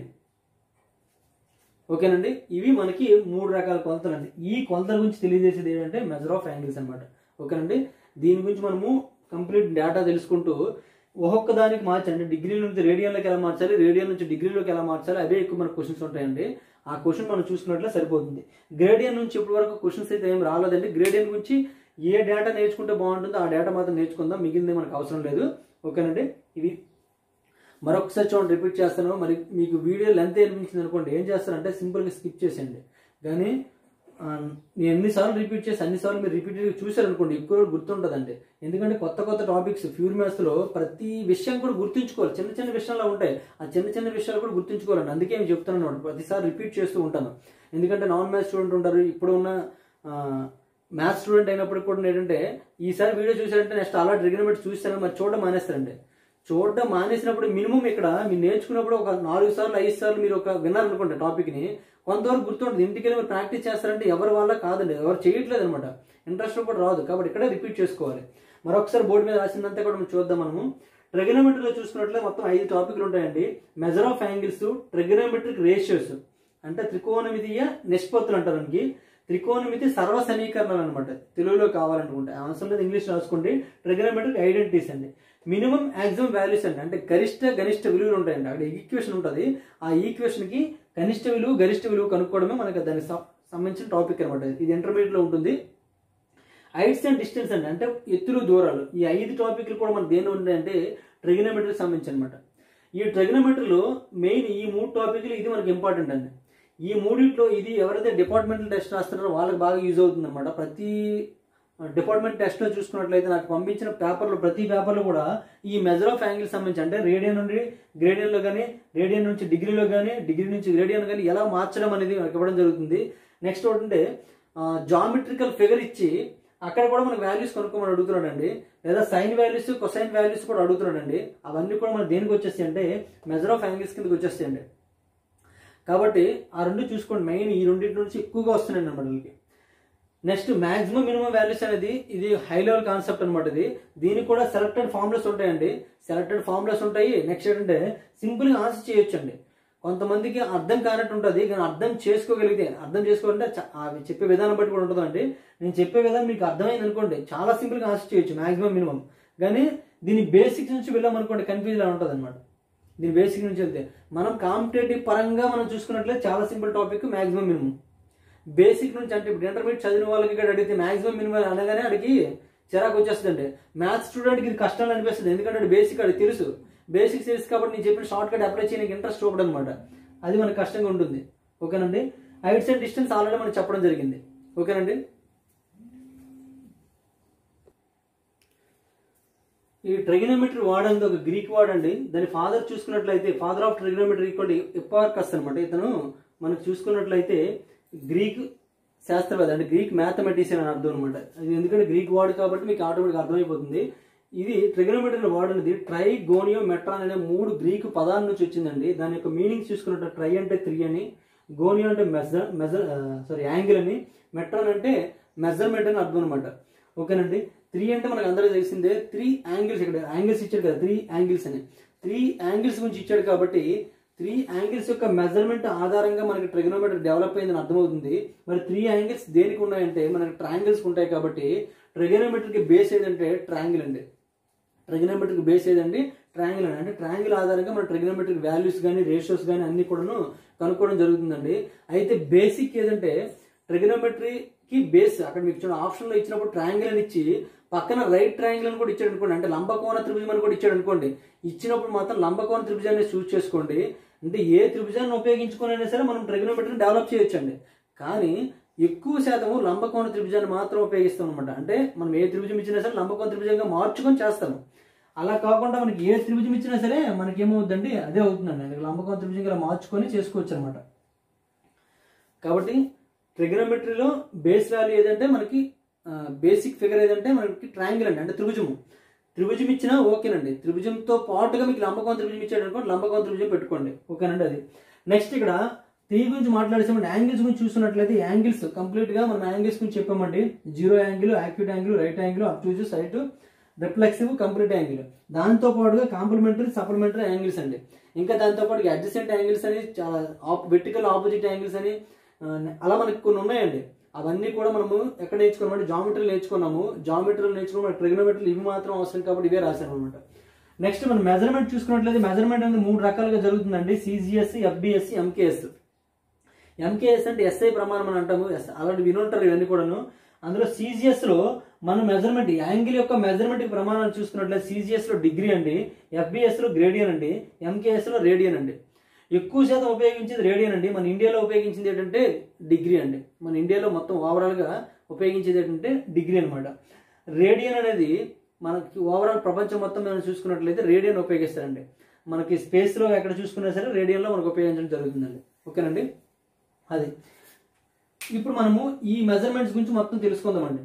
ఓకేనండి. ఇవి మనకి 3 రకాల కొలతలు అండి. ఈ కొలతల గురించి తెలియజేసేది ఏంటంటే మెజర్ ఆఫ్ యాంగిల్స్ అనమాట. ఓకేనండి. దీని గురించి మనము కంప్లీట్ డేటా తెలుసుకుంటూ ఒక్కొక్క దానికి మార్చండి, డిగ్రీ నుంచి రేడియన్లోకి ఎలా మార్చాలి, రేడియన్ నుంచి డిగ్రీలోకి ఎలా మార్చాలి, అవే ఎక్కువ మనకు క్వశ్చన్స్ ఉంటాయండి. ఆ క్వశ్చన్ మనం చూసుకున్నట్లే సరిపోతుంది. గ్రేడియన్ నుంచి ఇప్పటి వరకు క్వశ్చన్స్ అయితే ఏం రాలేదండి. గ్రేడియన్ గురించి ఏ డేటా నేర్చుకుంటే బాగుంటుందో ఆ డేటా మాత్రం నేర్చుకుందాం, మిగిలింది మనకు అవసరం లేదు. ఓకేనండి. ఇవి మరొకసారి చూడండి, రిపీట్ చేస్తాను. మరి మీకు వీడియో లెంత్ అనిపించింది అనుకోండి, ఏం చేస్తారంటే సింపుల్గా స్కిప్ చేసేయండి. కానీ నేను ఎన్నిసార్లు రిపీట్ చేసి అన్నిసార్లు మీరు రిపీటెడ్గా చూసారనుకోండి ఎక్కువ గుర్తుంటుందండి. ఎందుకంటే కొత్త కొత్త టాపిక్స్ ప్యూర్ మ్యాథ్స్లో ప్రతి విషయం కూడా గుర్తుంచుకోవాలి. చిన్న చిన్న విషయాలు ఉంటాయి, ఆ చిన్న చిన్న విషయాలు కూడా గుర్తుంచుకోవాలండి. అందుకే నేను చెప్తున్నాను అనమాట, ప్రతిసారి రిపీట్ చేస్తూ ఉంటాను. ఎందుకంటే నాన్ మ్యాథ్స్ స్టూడెంట్ ఉంటారు, ఇప్పుడు ఉన్న మ్యాథ్స్ స్టూడెంట్ అయినప్పటికి కూడా ఏంటంటే ఈసారి వీడియో చూసారంటే నెక్స్ట్ అలా ట్రిగ్నోమెట్రీ చూస్తాను, మరి చూడడం మానేస్తారండి. చూడడం మానేసినప్పుడు మినిమం ఇక్కడ మీరు నేర్చుకున్నప్పుడు ఒక 4 సార్లు 5 సార్లు మీరు ఒక విన్నారనుకోండి టాపిక్ని, కొంతవరకు గుర్తుంటుంది. ఇంటికి వెళ్ళి మీరు ప్రాక్టీస్ చేస్తారంటే ఎవరి వల్ల కాదండి, ఎవరు చేయట్లేదు అనమాట, ఇంట్రెస్ట్ కూడా రాదు. కాబట్టి ఇక్కడే రిపీట్ చేసుకోవాలి. మరొకసారి బోర్డు మీద రాసిందంతా కూడా మనం చూద్దాం. మనము ట్రిగ్నోమెట్రీలో చూసుకున్నట్లయితే మొత్తం 5 టాపిక్లు ఉంటాయండి. Measure of angles, trigonometric ratios అంటే త్రికోణమితీయ నిష్పత్తులు అంటారు దానికి, త్రికోణమితి సర్వ సమీకరణాలు అనమాట. తెలుగులో కావాలనుకుంటే అవసరం లేదు, ఇంగ్లీష్ రాసుకోండి. ట్రిగ్నోమెట్రిక్ ఐడెంటిటీస్ అండి, మినిమం మాక్సిమం వాల్యూస్ అండి, అంటే గరిష్ట గనిష్ట విలువలు ఉంటాయండి. అక్కడ ఈక్వేషన్ ఉంటుంది, ఆ ఈక్వేషన్ కి కనిష్ట విలువ గరిష్ట విలువ కనుక్కోవడమే మనకి దానికి సంబంధించిన టాపిక్ అనమాట. ఇది ఇంటర్మీడియట్ లో ఉంటుంది. హైట్స్ అండ్ డిస్టెన్స్ అండి, అంటే ఎత్తులు దూరాలు. ఈ 5 టాపిక్లు కూడా మనకు దేని ఉంటాయంటే ట్రిగ్నోమెట్రీకి సంబంధించి అనమాట. ఈ ట్రిగ్నోమెట్రీలో మెయిన్ ఈ 3 టాపిక్లు ఇది మనకి ఇంపార్టెంట్ అండి. ఈ మూడిట్లో ఇది ఎవరైతే డిపార్ట్మెంటల్ టెస్ట్ రాస్తున్నారో వాళ్ళకి బాగా యూజ్ అవుతుంది అనమాట. ప్రతి డిపార్ట్మెంట్ టెస్ట్లో చూసుకున్నట్లయితే నాకు పంపించిన పేపర్లు ప్రతి పేపర్లో కూడా ఈ మెజర్ ఆఫ్ యాంగిల్ సంబంధించి, అంటే రేడియన్ నుండి గ్రేడియన్లో కానీ, రేడియన్ నుంచి డిగ్రీలో కానీ, డిగ్రీ నుంచి గ్రేడియన్ కానీ ఎలా మార్చడం అనేది మనకి ఇవ్వడం జరుగుతుంది. నెక్స్ట్ ఏంటంటే జామెట్రికల్ ఫిగర్ ఇచ్చి అక్కడ కూడా మనకు వాల్యూస్ కనుక్కోమని అడుగుతున్నాడండి, లేదా సైన్ వాల్యూస్ కొసైన్ వాల్యూస్ కూడా అడుగుతున్నాడండి. అవన్నీ కూడా మనకి దేనికి వచ్చేస్తాయి అంటే మెజర్ ఆఫ్ యాంగిల్స్ కిందకి వచ్చేస్తాయండి. కాబట్టి ఆ 2 చూసుకోండి, మెయిన్ ఈ రెండింటి నుంచి ఎక్కువగా వస్తున్నాయి అన్నమాట వీళ్ళకి. నెక్స్ట్ మాక్సిమం మినిమం వాల్యూస్ అనేది ఇది హై లెవెల్ కాన్సెప్ట్ అనమాట. ఇది దీనికి కూడా సెలెక్టెడ్ ఫార్ములాస్ ఉంటాయండి, సెలెక్టెడ్ ఫార్ములాస్ ఉంటాయి. నెక్స్ట్ ఏంటంటే సింపుల్గా ఆన్సర్ చేయొచ్చు అండి. కొంతమందికి అర్థం కానట్టు ఉంటుంది, కానీ అర్థం చేసుకోగలిగితే, అర్థం చేసుకోవాలంటే చెప్పే విధానం బట్టి కూడా ఉంటుందండి. నేను చెప్పే విధానం మీకు అర్థమైంది అనుకోండి, చాలా సింపుల్గా ఆన్సర్ చేయొచ్చు మాక్సిమం మినిమం. కానీ దీని బేసిక్స్ నుంచి వెళ్ళామనుకోండి కన్ఫ్యూజ్ లా ఉంటుంది అనమాట. దీని బేసిక్ నుంచి వెళ్తే మనం కాంపిటేటివ్ పరంగా మనం చూసుకున్నట్లయితే చాలా simple topic maximum minimum. Basic నుంచి అంటే ఇప్పుడు ఇంటర్మీడియట్ చదివిన వాళ్ళకి ఇక్కడ అడిగితే మాక్సిమం మినిమం అనగానే అడిగి చిరాకు వచ్చేస్తుందండి. మ్యాథ్స్ స్టూడెంట్కి ఇది కష్టం అనిపిస్తుంది, ఎందుకంటే బేసిక్ అది తెలుసు, బేసిక్స్ తెలుసు కాబట్టి నేను చెప్పిన షార్ట్ కట్ అప్లై చేయడానికి ఇంట్రెస్ట్ చూపడం అనమాట. అది మనకు కష్టంగా ఉంటుంది. ఓకేనండి. హైట్స్ అండ్ డిస్టెన్స్ ఆల్రెడీ మనం చెప్పడం జరిగింది. ఓకేనండి. ఈ ట్రిగ్నోమెట్రీ వాడంది ఒక గ్రీక్ వర్డ్ అండి. దాని ఫాదర్ చూసుకున్నట్లయితే father of trigonometry equal Hipparchus అనమాట. ఇతను మనకు చూసుకున్నట్లయితే గ్రీక్ శాస్త్రవేత్త, అంటే గ్రీక్ మ్యాథమెటిషియన్ అని అర్థం అనమాట. అది ఎందుకంటే గ్రీక్ వర్డ్ కాబట్టి మీకు ఆటోమేటిక్ అర్థమైపోతుంది. ఇది ట్రిగ్నోమెట్రీ వర్డ్ అనేది ట్రైగోనియో మెట్రాన్ అనే 3 గ్రీకు పదాల నుంచి వచ్చిందండి. దాని యొక్క మీనింగ్ చూసుకున్నట్టు ట్రై అంటే 3 అని, గోనియో అంటే యాంగిల్ అని, మెట్రాన్ అంటే మెజర్మెంట్ అని అర్థం అనమాట. ఓకేనండి. 3 అంటే మనకు అందరూ తెలిసిందే, 3 యాంగిల్స్, ఇక్కడ యాంగిల్స్ ఇచ్చారు కదా 3 యాంగిల్స్ అని. 3 యాంగిల్స్ గురించి ఇచ్చాడు కాబట్టి 3 యాంగిల్స్ యొక్క మెజర్మెంట్ ఆధారంగా మనకి ట్రిగనోమెట్రీ డెవలప్ అయిందని అర్థమవుతుంది. మరి 3 యాంగిల్స్ దేనికి ఉన్నాయంటే మనకి ట్రయాంగిల్స్ ఉంటాయి కాబట్టి ట్రిగనోమెట్రీకి బేస్ ఏదంటే ట్రయాంగిల్ అండి. ట్రిగనోమెట్రీకి బేస్ ఏదండి ట్రయాంగిల్ అండి. అంటే ట్రయాంగిల్ ఆధారంగా మన ట్రిగనోమెట్రిక్ వాల్యూస్ కానీ రేషియోస్ కానీ అన్ని కూడాను కనుక్కోవడం జరుగుతుందండి. అయితే బేసిక్ ఏదంటే ట్రిగనోమెట్రీకి బేస్ అక్కడ మీకు చూడండి ఆప్షన్లో ఇచ్చినప్పుడు ట్రయాంగిల్ అని ఇచ్చి పక్కన రైట్ ట్రయాంగిల్ అని కూడా ఇచ్చాడు అనుకోండి, అంటే లంబకోణ త్రిభుజం అని కూడా ఇచ్చాడు అనుకోండి. ఇచ్చినప్పుడు మాత్రం లంబకోణ త్రిభుజాన్ని చూస్ చేసుకోండి. అంటే ఏ త్రిభుజాన్ని ఉపయోగించుకునైనా సరే మనం ట్రిగనోమెట్రీని డెవలప్ చేయొచ్చండి. కానీ ఎక్కువ శాతము లంబకోణ త్రిభుజాన్ని మాత్రం ఉపయోగిస్తాం అనమాట. అంటే మనం ఏ త్రిభుజం ఇచ్చినా సరే లంబకోణ త్రిభుజంగా మార్చుకొని చేస్తాము. అలా కాకుండా మనకి ఏ త్రిభుజం ఇచ్చినా సరే మనకి ఏమవుతుందండి అదే అవుతుందండి. లంబకోణ త్రిభుజంగా మార్చుకొని చేసుకోవచ్చు అనమాట. కాబట్టి ట్రిగనోమెట్రీలో బేస్ వాల్యూ ఏదంటే మనకి బేసిక్ ఫిగర్ ఏదంటే మనకి ట్రయాంగిల్ అండి. అంటే త్రిభుజం ఇచ్చినా ఓకేనండి. త్రిభుజంతో పాటుగా మీకు లంబకోణ త్రిభుజం ఇచ్చాడు అనుకోండి, లంబకోణ త్రిభుజం పెట్టుకోండి, ఓకేనండి. అది నెక్స్ట్ ఇక్కడ 3 గురించి మాట్లాడేసామండి. యాంగిల్స్ గురించి చూస్తున్నట్లయితే యాంగిల్స్ కంప్లీట్ గా మనం యాంగిల్స్ గురించి చెప్పామండి. 0 angle, acute angle, right angle, obtuse, సైట్, రిఫ్లెక్సివ్, కంప్లీట్ యాంగిల్. దాంతో పాటుగా కాంప్లిమెంటరీ, సప్లిమెంటరీ యాంగిల్స్ అండి. ఇంకా దాంతో పాటు అడ్జసెంట్ యాంగిల్స్ అని, చాలా వెర్టికల్ ఆపోజిట్ యాంగిల్స్ అని అలా మనకి కొన్ని ఉన్నాయండి. అవన్నీ కూడా మనము ఎక్కడ నేర్చుకున్నామంటే జామెట్రీలు నేర్చుకున్నాము. జామెట్రీలు నేర్చుకున్నాము. ట్రిగనోమెట్రీలు ఇవి మాత్రం అవసరం కాబట్టి ఇవే రాశాను అనమాట. నెక్స్ట్ మనం మెజర్మెంట్ చూసుకున్నట్లయితే మెజర్మెంట్ అనేది 3 రకాలుగా జరుగుతుందండి. CGS, FBS, MKS. ఎంకేఎస్ అంటే ఎస్ఐ ప్రమాణం అని అంటాము. ఆల్రెడీ వినుంటారు ఇవన్నీ కూడాను. అందులో సిజిఎస్ లో మనం మెజర్మెంట్ యాంగిల్ యొక్క మెజర్మెంట్ ప్రమాణాలు చూసుకున్నట్లయితే సిజిఎస్ లో డిగ్రీ అండి, ఎఫ్బిఎస్ లో గ్రేడియన్ అండి, ఎంకేఎస్ లో రేడియన్ అండి. ఎక్కువ శాతం ఉపయోగించేది రేడియన్ అండి. మన ఇండియాలో ఉపయోగించింది ఏంటంటే డిగ్రీ అండి. మన ఇండియాలో మొత్తం ఓవరాల్ గా ఉపయోగించేది ఏంటంటే డిగ్రీ అనమాట. రేడియన్ అనేది మనకి ఓవరాల్ ప్రపంచం మొత్తం మనం చూసుకున్నట్లయితే రేడియన్ ఉపయోగిస్తారండి. మనకి స్పేస్ లో ఎక్కడ చూసుకున్నా సరే రేడియన్ లో మనకు ఉపయోగించడం జరుగుతుందండి. ఓకేనండి. అది ఇప్పుడు మనము ఈ మెజర్మెంట్స్ గురించి మొత్తం తెలుసుకుందామండి.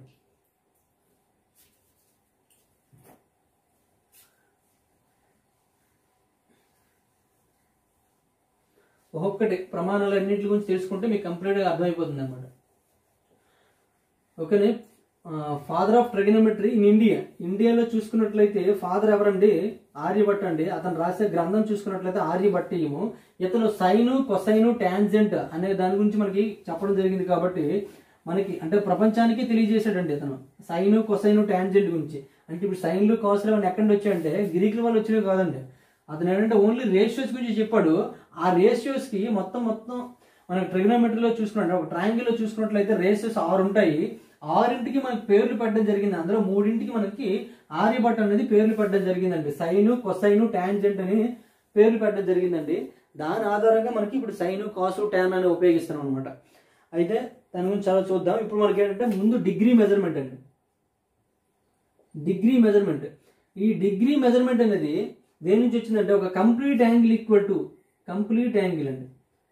ఒక్కొక్కటి ప్రమాణాలు అన్నింటి గురించి తెలుసుకుంటే మీకు కంప్లీట్గా అర్థమైపోతుంది అనమాట. ఓకేనే. Father of trigonometry in India. ఇండియాలో చూసుకున్నట్లయితే ఫాదర్ ఎవరండి? ఆర్యభట్ట అండి. అతను రాసే గ్రంథం చూసుకున్నట్లయితే ఆర్యభట్టీయము. ఇతను సైను, కొసైను, టాంజెంట్ అనే దాని గురించి మనకి చెప్పడం జరిగింది కాబట్టి మనకి అంటే ప్రపంచానికి తెలియజేశాడండి ఇతను సైను, కొసైను, టాంజెంట్ గురించి. అంటే ఇప్పుడు సైన్లు, కాసులు అవన్నీ ఎక్కడి నుంచి వచ్చాయంటే గ్రీకుల వాళ్ళు వచ్చినవి కాదండి. అతను ఏంటంటే ఓన్లీ రేషియోస్ గురించి చెప్పాడు. ఆ రేషియోస్ కి మొత్తం మనకి ట్రిగనోమెట్రీలో చూసుకున్నట్టు ఒక ట్రయాంగిల్లో చూసుకున్నట్లయితే రేషియోస్ 6 ఉంటాయి. 6ంటికి మనకి పేర్లు పెట్టడం జరిగింది. అందులో 3ంటికి మనకి ఆర్యభట్ట అనేది పేర్లు పెట్టడం జరిగిందండి. సైను, కొసైను, టాంజెంట్ అని పేర్లు పెట్టడం జరిగిందండి. దాని ఆధారంగా మనకి ఇప్పుడు సైను, కాసు, టాన్ అని ఉపయోగిస్తున్నాం అనమాట. అయితే దాని గురించి చాలా చూద్దాం. ఇప్పుడు మనకి ఏంటంటే ముందు డిగ్రీ మెజర్మెంట్ అండి. Degree measurement. ఈ డిగ్రీ మెజర్మెంట్ అనేది దేని నుంచి వచ్చిందంటే ఒక complete angle equal to complete angle అండి.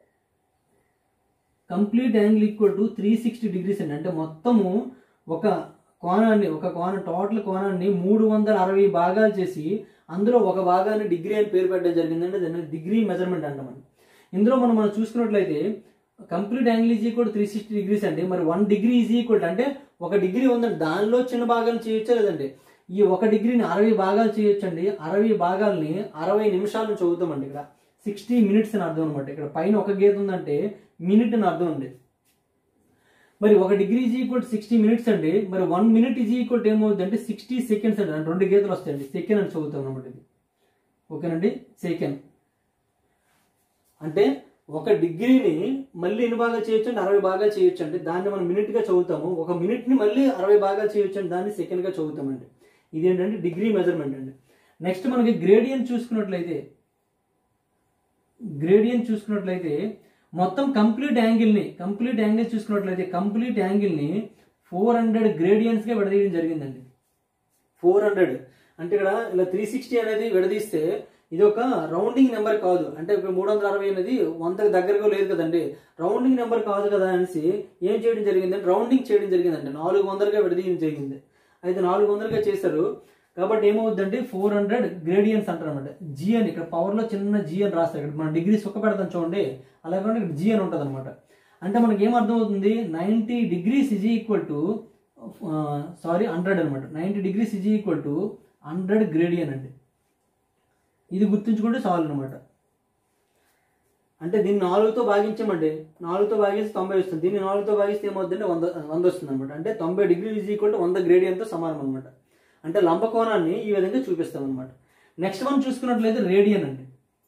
Complete angle equal to 360 degrees అండి. అంటే మొత్తము ఒక టోటల్ కోణాన్ని 360 భాగాలు చేసి అందులో ఒక భాగాన్ని డిగ్రీ అని పేరు పెట్టడం జరిగిందంటే దాన్ని డిగ్రీ మెజర్మెంట్ అంటామండి. ఇందులో మనం చూసుకున్నట్లయితే complete angle is equal 360 degrees అండి. మరి 1 డిగ్రీ ఈజ్ ఈక్వల్ అంటే 1 డిగ్రీ ఉందండి, దానిలో చిన్న భాగాలు చేయొచ్చా లేదండి? ఈ 1 డిగ్రీని 60 భాగాలు చేయొచ్చండి. 60 భాగాల్ని 60 నిమిషాలను చదువుతామండి. ఇక్కడ 60 మినిట్స్ అని అర్థం అనమాట. ఇక్కడ పైన ఒక గీత ఉందంటే మినిట్ అని అర్థం అండి. మరి 1 డిగ్రీ ఈజ్ ఈక్వల్ 60 మినిట్స్ అండి. మరి 1 మినిట్ ఈజ్ ఈక్వల్ ఏమవుతుంది అంటే 60 సెకండ్స్ అండి. 2 గీతలు వస్తాయండి. సెకండ్ అని చదువుతాం అనమాట ఇది. ఓకేనండి. సెకండ్ అంటే 1 డిగ్రీని మళ్ళీ ఎన్ని భాగాలు చేయొచ్చు అంటే 60 భాగాలు చేయొచ్చు అండి. దాన్ని మనం మినిట్ గా చదువుతాము. 1 మినిట్ ని మళ్ళీ 60 భాగాలు చేయొచ్చు అండి. దాన్ని సెకండ్ గా చదువుతామండి. ఇదేంటంటే డిగ్రీ మెజర్మెంట్ అండి. నెక్స్ట్ మనకి గ్రేడియన్ చూసుకున్నట్లయితే మొత్తం కంప్లీట్ యాంగిల్ చూసుకున్నట్లయితే కంప్లీట్ యాంగిల్ ని 400 గ్రేడియన్స్ గా విడదీయడం జరిగిందండి. 400 అంటే ఇక్కడ ఇలా 360 అనేది విడదీస్తే ఇది ఒక రౌండింగ్ నెంబర్ కాదు. అంటే ఇప్పుడు 360 అనేది 100కి దగ్గరగా లేదు కదండి, రౌండింగ్ నెంబర్ కాదు కదా అనేసి ఏం చేయడం జరిగిందంటే రౌండింగ్ చేయడం జరిగిందండి. 400గా విడదీయడం జరిగింది. అయితే 400గా చేశారు కాబట్టి ఏమవుతుందంటే 400 గ్రేడియన్స్ అంటారు అనమాట. జీ అని ఇక్కడ పవర్ లో చిన్న జీ అని రాస్తారు. ఇక్కడ మనం డిగ్రీ సుక్క పెడతాం చూడండి, అలాగే ఇక్కడ జీ అని ఉంటుంది అనమాట. అంటే మనకి ఏం అర్థం అవుతుంది, 90 డిగ్రీస్ ఈజ్ ఈక్వల్ టు 100 అనమాట. 90 degrees is equal to 100 gradian అండి. ఇది గుర్తుంచుకుంటే చాలు అనమాట. అంటే దీన్ని 4తో భాగించామండి, 4తో భాగిస్తే 90 వస్తుంది. దీన్ని 4తో భాగిస్తే ఏమవుతుందంటే 100 వస్తుంది అనమాట. అంటే 90 డిగ్రీలు ఈజ్ ఈక్వల్ టు 100 గ్రేడియన్తో సమానం అనమాట. అంటే లంబకోణాన్ని ఈ విధంగా చూపిస్తాం అనమాట. నెక్స్ట్ మనం చూసుకున్నట్లయితే రేడియన్ అండి.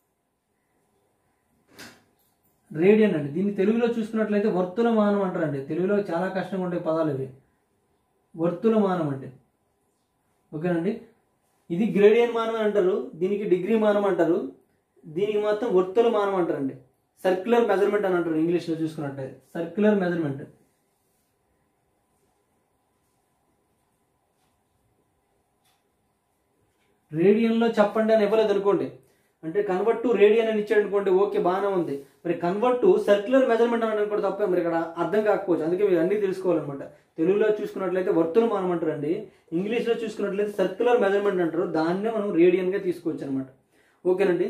రేడియన్ అండి, దీన్ని తెలుగులో చూసుకున్నట్లయితే వర్తుల మానం అంటారండి. తెలుగులో చాలా కష్టంగా ఉండే పదాలు ఇవి, వర్తుల మానం అంటే. ఓకేనండి, ఇది గ్రేడియన్ మానం అంటారు, దీనికి డిగ్రీ మానం అంటారు, దీనికి మాత్రం వర్తుల మానం అంటారండి. సర్క్యులర్ మెజర్మెంట్ అని అంటారు ఇంగ్లీష్లో చూసుకున్నట్లయితే, సర్క్యులర్ మెజర్మెంట్. రేడియన్లో చెప్పండి అని ఇవ్వలేదు అనుకోండి, అంటే కన్వర్ట్ టు రేడియన్ అని ఇచ్చాడు అనుకోండి, ఓకే బాగానే ఉంది. మరి కన్వర్ట్ టు సర్క్యులర్ మెజర్మెంట్ అని అనుకోండి తప్ప మరి ఇక్కడ అర్థం కాకపోవచ్చు. అందుకే మీరు అన్ని తెలుసుకోవాలన్నమాట. తెలుగులో చూసుకున్నట్లయితే వర్తుల మానం అంటారండి, ఇంగ్లీష్లో చూసుకున్నట్లయితే సర్క్యులర్ మెజర్మెంట్ అంటారు. దాన్నే మనం రేడియన్గా తీసుకోవచ్చు అనమాట. ఓకేనండి,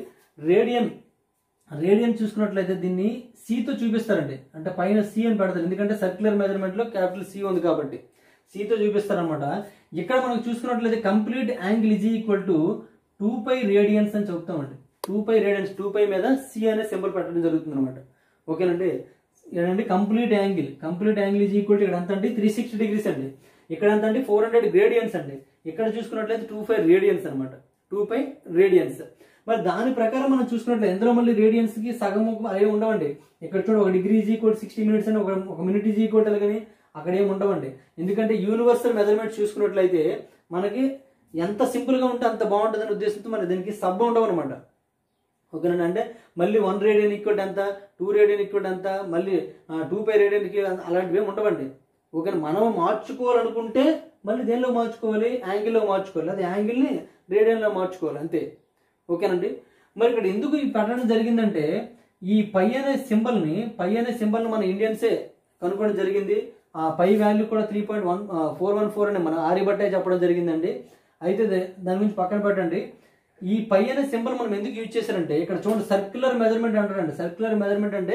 రేడియన్ చూసుకున్నట్లయితే దీన్ని సితో చూపిస్తారండి. అంటే పైన సి అని పెడతారు, ఎందుకంటే సర్క్యులర్ మెజర్మెంట్లో క్యాపిటల్ సి ఉంది కాబట్టి సితో చూపిస్తారనమాట. ఇక్కడ మనం చూసుకున్నట్లయితే complete angle is equal to 2π radians అని చెప్తామండి. 2π రేడియన్స్, 2π మీద సి అనే సింబల్ పెట్టడం జరుగుతుంది అనమాట. ఓకేనండి, ఏంటంటే complete angle is equal to ఇక్కడ ఎంత అండి 360 డిగ్రీస్ అండి. ఇక్కడ ఎంత అండి 400 గ్రేడియన్స్ అండి. ఇక్కడ చూసుకున్నట్లయితే 2π రేడియన్స్ అనమాట, 2π రేడియన్స్. మరి దాని ప్రకారం మనం చూసుకున్నట్లయితే ఎందులో మళ్ళీ రేడియన్స్ కి సగం అవి ఉండవండి. ఇక్కడ చూడ 1 డిగ్రీ ఈజ్ ఈక్వల్ 60 మినిట్స్ అని, ఒక మినిట్ ఈజ్ ఈక్వల్ అలాగని అక్కడ ఏమి ఉండవండి. ఎందుకంటే యూనివర్సల్ మెజర్మెంట్ చూసుకున్నట్లయితే మనకి ఎంత సింపుల్ గా ఉంటే అంత బాగుంటుంది అనే ఉద్దేశంతో మరి దీనికి సబ్ ఉండవు అనమాట. ఓకేనండి, అంటే మళ్ళీ 1 రేడియన్ ఈక్వల్ ఎంత, 2 రేడియన్ ఈక్వల్ ఎంత, మళ్ళీ 2π రేడియన్కి అలాంటివి ఏమి ఉండవండి. ఓకేనా, మనం మార్చుకోవాలనుకుంటే మళ్ళీ దేనిలో మార్చుకోవాలి, యాంగిల్లో మార్చుకోవాలి, అది యాంగిల్ని రేడియన్లో మార్చుకోవాలి అంతే. ఓకేనండి, మరి ఇక్కడ ఎందుకు ఈ పెట్టడం జరిగిందంటే ఈ పై అనే సింబల్ని మన ఇండియన్సే కనుక్కోవడం జరిగింది. ఆ పై వాల్యూ కూడా 3.414 అని మన ఆర్యభట్టే చెప్పడం జరిగిందండి. అయితే దాని గురించి పక్కన పెట్టండి. ఈ పై అనే సింబల్ మనం ఎందుకు యూజ్ చేశారంటే ఇక్కడ చూడండి సర్క్యులర్ మెజర్మెంట్ అంటారండి. సర్క్యులర్ మెజర్మెంట్ అంటే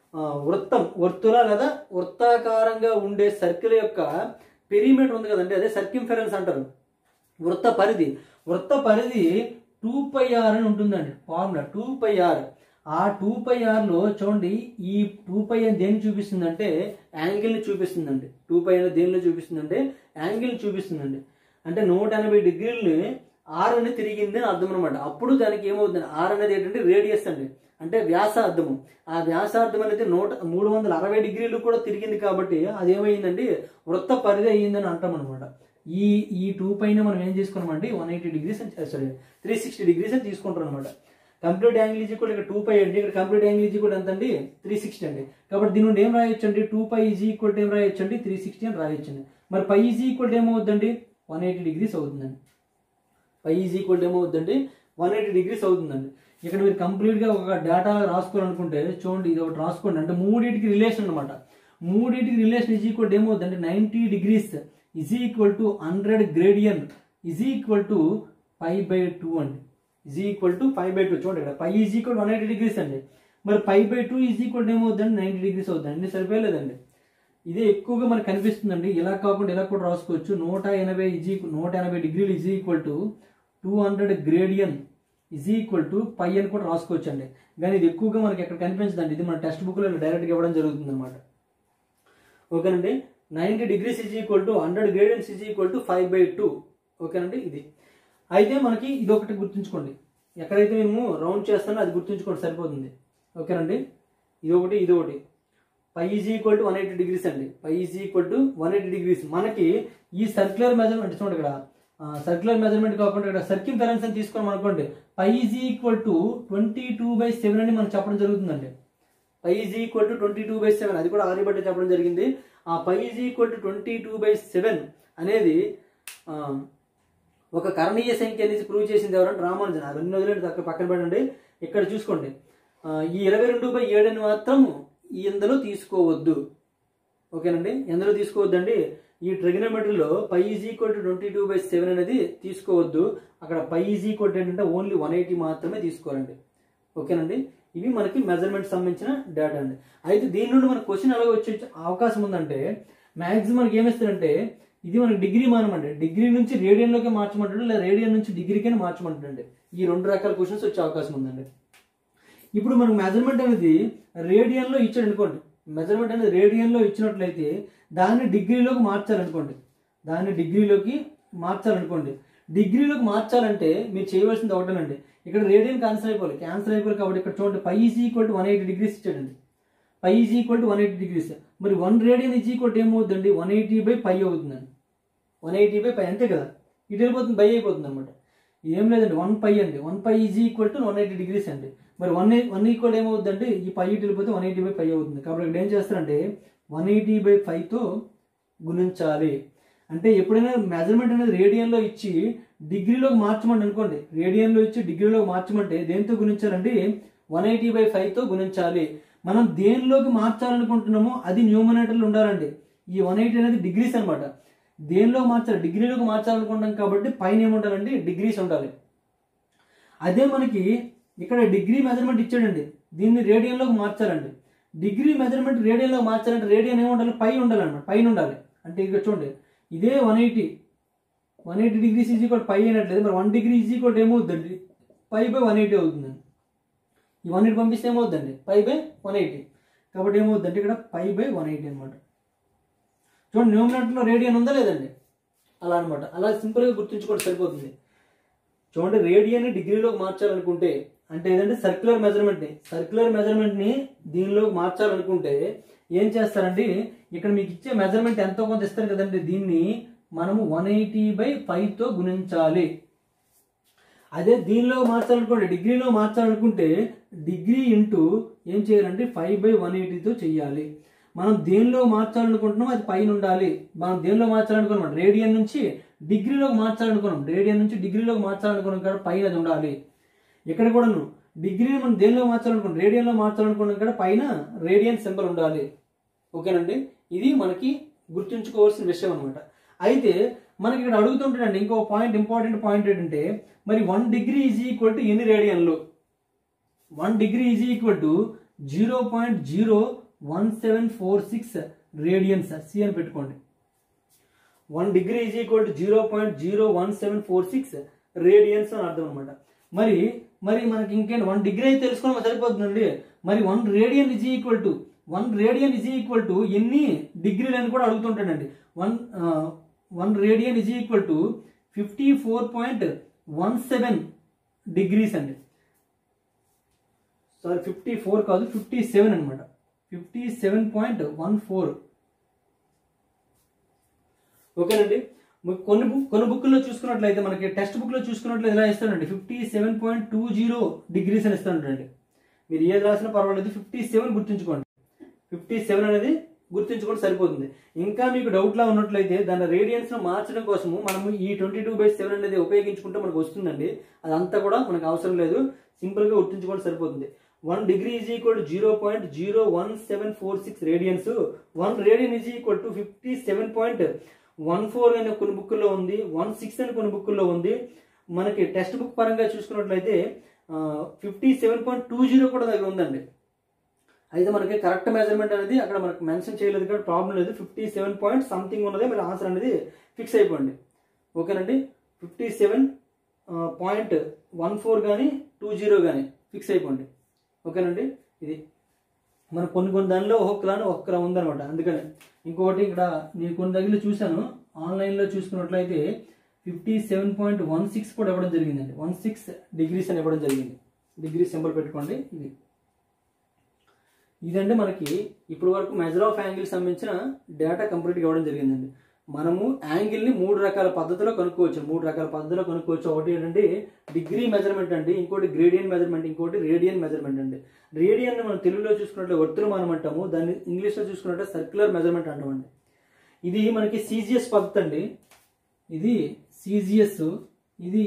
వర్తుల లేదా వృత్తాకారంగా ఉండే సర్కిల్ యొక్క పెరిమీటర్ ఉంది కదండి, అదే సర్కింఫరెన్స్ అంటారు. వృత్త పరిధి 2πr అని ఉంటుందండి ఫార్ములా, 2πr. ఆ 2πrలో చూడండి ఈ 2π అని దేన్ని చూపిస్తుందంటే యాంగిల్ని చూపిస్తుందండి. 2π అనేది దేనిలో చూపిస్తుందంటే యాంగిల్ని చూపిస్తుందండి. అంటే 180 డిగ్రీలని ఆర్ అని తిరిగింది అని అర్థం అనమాట. అప్పుడు దానికి ఏమవుతుంది, ఆర్ అనేది ఏంటంటే రేడియస్ అండి, అంటే వ్యాసార్థము. ఆ వ్యాసార్థం అనేది 360 డిగ్రీలు కూడా తిరిగింది కాబట్టి అదేమైందండి వృత్త పరిధి అయ్యిందని అంటాం అనమాట. ఈ 2π మనం ఏం చేసుకున్నామండి 180 డిగ్రీస్ అని 360 డిగ్రీస్ అని తీసుకుంటాం అనమాట. కంప్లీట్ యాంగిల్ ఈజ్ ఈక్వల్ ఇక్కడ 2π అండి, ఇక్కడ కంప్లీట్ యాంగిల్ ఈజ్ ఈక్వల్ ఎంత అండి 360 అండి. కాబట్టి దీని నుండి ఏం రాయొచ్చు అండి 2π ఈజ్ ఈక్వల్ ఏం రాయొచ్చు అండి 360 అని రాయొచ్చండి. మరి π ఈజ్ ఈక్వల్ ఏమవుతుందండి 180 డిగ్రీస్ అవుతుందండి. π ఈజ్ ఈక్వల్ ఏమవుతుందండి 180 డిగ్రీస్ అవుతుందండి. ఇక్కడ మీరు కంప్లీట్గా ఒక డేటా రాసుకోవాలనుకుంటే చూడండి ఇది ఒకటి రాసుకోండి. అంటే మూడింటికి రిలేషన్ అనమాట. మూడింటికి రిలేషన్ ఈజ్ ఈక్వల్ ఏమవుతుందండి 90 degrees is equal to 100 gradian is equal to π/2 అండి. Is equal to π/2. చూడండి ఇక్కడ π ఈజ్ ఈక్వల్ 180 డిగ్రీస్ అండి. మరి π/2 ఈజ్ ఈక్వల్ ఏమవుతుందండి 90 డిగ్రీస్ అవుతుంది అండి. సరిపోలేదండి, ఇదే ఎక్కువగా మనకు కనిపిస్తుందండి. ఇలా కాకుండా ఇలా కూడా రాసుకోవచ్చు. 180 డిగ్రీలు is equal to 200 gradian is equal to π అని కూడా రాసుకోవచ్చు అండి. కానీ ఇది ఎక్కువగా మనకి ఎక్కడ కనిపించదండి, ఇది మన టెక్స్ట్ బుక్లో డైరెక్ట్గా ఇవ్వడం జరుగుతుంది అనమాట. ఓకేనండి, 90 degrees is equal to 100 gradians is equal to 5/2. ఓకేనండి, ఇది అయితే మనకి ఇది ఒకటి గుర్తుంచుకోండి. ఎక్కడైతే మేము రౌండ్ చేస్తానో అది గుర్తుంచుకోండి సరిపోతుంది. ఓకేనండి, ఇది ఒకటి π ఈజ్ ఈక్వల్ టు 180 డిగ్రీస్ అండి. π ఈజ్ ఈక్వల్ టు 180 డిగ్రీస్. మనకి ఈ సర్క్యులర్ మెజర్మెంట్ చూడండి, ఇక్కడ సర్క్యులర్ మెజర్మెంట్ కాకుండా ఇక్కడ సర్కింఫరెన్స్ అని తీసుకున్నాం అనుకోండి. π ఈజ్ ఈక్వల్ టు 22/7 అని మనం చెప్పడం జరుగుతుందండి. π ఈజ్ ఈక్వల్ టు 22/7 అది కూడా ఆర్యభట్టే చెప్పడం జరిగింది. ఆ π ఈజ్ ఈక్వల్ టు 22/7 అనేది ఒక కరణీయ సంఖ్య అనేది ప్రూవ్ చేసింది ఎవరంటే రామానుజన్. అవన్నీ వదిలేండి, అక్కడ పక్కన పెట్టండి. ఇక్కడ చూసుకోండి, ఈ 22/7 మాత్రం ఇందులో తీసుకోవద్దు. ఓకేనండి, ఎందులో తీసుకోవద్దండి, ఈ ట్రిగనోమెట్రీలో π ఈజ్ ఈక్వల్ టు 22/7 అనేది తీసుకోవద్దు. అక్కడ π ఈజ్ ఈక్వల్ ఏంటంటే ఓన్లీ 180 మాత్రమే తీసుకోవాలండి. ఓకేనండి, ఇవి మనకి మెజర్మెంట్ సంబంధించిన డేటా అండి. అయితే దీని నుండి మనకు క్వశ్చన్ ఎలాగ వచ్చే అవకాశం ఉందంటే మ్యాక్సిమం మనకి ఏమిస్తారంటే ఇది మనకి డిగ్రీ మానం అండి. డిగ్రీ నుంచి రేడియన్లోకి మార్చమంటాడు, లేదా రేడియన్ నుంచి డిగ్రీకైనా మార్చమంటాడండి. ఈ 2 రకాల క్వశ్చన్స్ వచ్చే అవకాశం ఉందండి. ఇప్పుడు మనకు మెజర్మెంట్ అనేది రేడియన్లో ఇచ్చాడు అనుకోండి, మెజర్మెంట్ అనేది రేడియన్లో ఇచ్చినట్లయితే దాన్ని డిగ్రీలోకి మార్చాలనుకోండి, డిగ్రీలోకి మార్చాలంటే మీరు చేయవలసింది ఒకటేనండి. ఇక్కడ రేడియన్ క్యాన్సల్ అయిపోవాలి కాబట్టి ఇక్కడ చూడండి π = 180 degrees ఇచ్చాడండి. π = 180 degrees. మరి 1 రేడియన్ ఏమవుతుందండి, 180/π అవుతుందండి. 180/π అంతే కదా, ఇటు వెళ్ళిపోతుంది, బై అయిపోతుంది అనమాట. ఏం లేదండి, 1π అండి. 1π = 180 degrees అండి. మరి 1 ఈక్వల్ ఏమవుతుందంటే ఈ π ఇటు వెళ్ళిపోతే 180/π అవుతుంది. కాబట్టి ఇక్కడ ఏం చేస్తారంటే 180/πతో గుణించాలి. అంటే ఎప్పుడైనా మెజర్మెంట్ అనేది రేడియన్లో ఇచ్చి డిగ్రీలోకి మార్చమండి అనుకోండి, రేడియన్లో ఇచ్చి డిగ్రీలోకి మార్చమంటే దేంతో గుణించాలండి, 180/5తో గుణించాలి. మనం దేనిలోకి మార్చాలనుకుంటున్నామో అది న్యూమరేటర్లో ఉండాలండి. ఈ 180 అనేది డిగ్రీస్ అనమాట. దేనిలో మార్చాలి, డిగ్రీలోకి మార్చాలనుకుంటాం కాబట్టి పైన ఏముండాలండి, డిగ్రీస్ ఉండాలి. అదే మనకి ఇక్కడ డిగ్రీ మెజర్మెంట్ ఇచ్చాడండి, దీన్ని రేడియన్లోకి మార్చాలండి. డిగ్రీ మెజర్మెంట్ రేడియన్లో మార్చాలంటే రేడియన్ ఏముండాలి, పై ఉండాలన్నమాట, పైన ఉండాలి. అంటే ఇక్కడ చూడండి, ఇదే 180 degrees = π అయినట్లేదు. మరి 1 degree = ఏమవుతుందండి, π/180 అవుతుందండి. ఈ 180 పంపిస్తే ఏమవుతుందండి, π/180. కాబట్టి ఏమవుతుందంటే ఇక్కడ π/180 అనమాట. చూడండి, న్యూమరేటర్లో రేడియన్ ఉందా లేదండి, అలా అనమాట. అలా సింపుల్గా గుర్తుంచుకోండి, సరిపోతుంది. చూడండి, రేడియన్ని డిగ్రీలోకి మార్చాలనుకుంటే అంటే ఏదంటే సర్క్యులర్ మెజర్మెంట్ని దీనిలోకి మార్చాలనుకుంటే ఏం చేస్తారండి, ఇక్కడ మీకు ఇచ్చే మెజర్మెంట్ ఎంతో కొంత ఇస్తారు కదండి, దీన్ని మనము 180/5తో గుణించాలి. అదే దీనిలో మార్చాలనుకోండి, డిగ్రీలో మార్చాలనుకుంటే డిగ్రీ ఇంటూ ఏం చేయాలంటే 5/180తో చెయ్యాలి. మనం దేనిలో మార్చాలనుకుంటున్నాం అది పైన ఉండాలి. మనం దేనిలో మార్చాలనుకున్నాం, రేడియన్ నుంచి డిగ్రీలోకి మార్చాలనుకున్నాం కాబట్టి పైన అది ఉండాలి. ఇక్కడ కూడాను డిగ్రీ మనం దేనిలో మార్చాలనుకున్నాం, రేడియన్లో మార్చాలనుకున్నాం కూడా పైన రేడియన్ సింబల్ ఉండాలి. ఓకేనండి, ఇది మనకి గుర్తుంచుకోవాల్సిన విషయం అనమాట. అయితే మనకి ఇక్కడ అడుగుతుంటాడండి ఇంకో పాయింట్, ఇంపార్టెంట్ పాయింట్ ఏంటంటే, మరి 1 degree = ఎన్ని రేడియన్లు? 1 degree = 0.01746 రేడియన్స్. సి అని పెట్టుకోండి. 1 degree = 0.01746 రేడియన్స్ అని అర్థం అనమాట. మరి మనకి ఇంకేంటి, 1 degree అయితే తెలుసుకోవడం సరిపోతుందండి. మరి 1 radian = ఎన్ని డిగ్రీలు అని కూడా అడుగుతుంటాడండి. 1 radian = 54.17 degrees అండి. సారీ, 54 కాదు, 57 అనమాట. 57.14. ఓకేనండి. కొన్ని బుక్లో చూసుకున్నట్లయితే, మనకి టెక్స్ట్ బుక్లో చూసుకున్నట్లయితే ఇలా ఇస్తానండి, 57.20 degrees అని ఇస్తానండి. మీరు ఏది రాసినా పర్వాలేదు, 57 గుర్తుంచుకోండి. 57 అనేది గుర్తుంచుకోండి, సరిపోతుంది. ఇంకా మీకు డౌట్లా ఉన్నట్లయితే దాని రేడియన్స్ను మార్చడం కోసము మనము ఈ 22/7 అనేది ఉపయోగించుకుంటే మనకు వస్తుందండి. అదంతా కూడా మనకు అవసరం లేదు, సింపుల్గా గుర్తుంచుకోండి, సరిపోతుంది. 1 degree = 0.01746 రేడియన్స్. 1 radian = 57.14 అనే కొన్ని బుక్కుల్లో ఉంది, 16 అని కొన్ని బుక్కుల్లో ఉంది. మనకి టెక్స్ట్ బుక్ పరంగా చూసుకున్నట్లయితే 57.20 కూడా దగ్గర ఉందండి. అయితే మనకి కరెక్ట్ మెజర్మెంట్ అనేది అక్కడ మనకు మెన్షన్ చేయలేదు కాబట్టి ప్రాబ్లం లేదు. 57 పాయింట్ సంథింగ్ ఉన్నదే మీరు ఆన్సర్ అనేది ఫిక్స్ అయిపోండి. ఓకేనండి, 57.14 కానీ 20 కానీ ఫిక్స్ అయిపోండి. ఓకేనండి, ఇది మన కొన్ని దానిలో ఒక్కొక్కలా ఉందనమాట. అందుకని ఇంకొకటి ఇక్కడ నేను కొన్ని దగ్గర చూశాను, ఆన్లైన్లో చూసుకున్నట్లయితే 57.16 కూడా ఇవ్వడం జరిగిందండి. 16 degrees అని ఇవ్వడం జరిగింది. డిగ్రీ సింబల్ పెట్టుకోండి. ఇదండి మనకి ఇప్పటి వరకు మెజర్ ఆఫ్ యాంగిల్ సంబంధించిన డేటా కంప్లీట్గా ఇవ్వడం జరిగిందండి. మనము యాంగిల్ని 3 రకాల పద్ధతిలో కనుక్కోవచ్చు. ఒకటి ఏంటంటే డిగ్రీ మెజర్మెంట్ అండి, ఇంకోటి గ్రేడియన్ మెజర్మెంట్, ఇంకోటి రేడియన్ మెజర్మెంట్ అండి. రేడియన్ మనం తెలుగులో చూసుకున్నట్లయితే వర్తులమానం అంటాము, దాన్ని ఇంగ్లీష్లో చూసుకున్నట్లయితే సర్క్యులర్ మెజర్మెంట్ అంటామండి. ఇది మనకి CGS పద్ధతి అండి. ఇది CGS, ఇది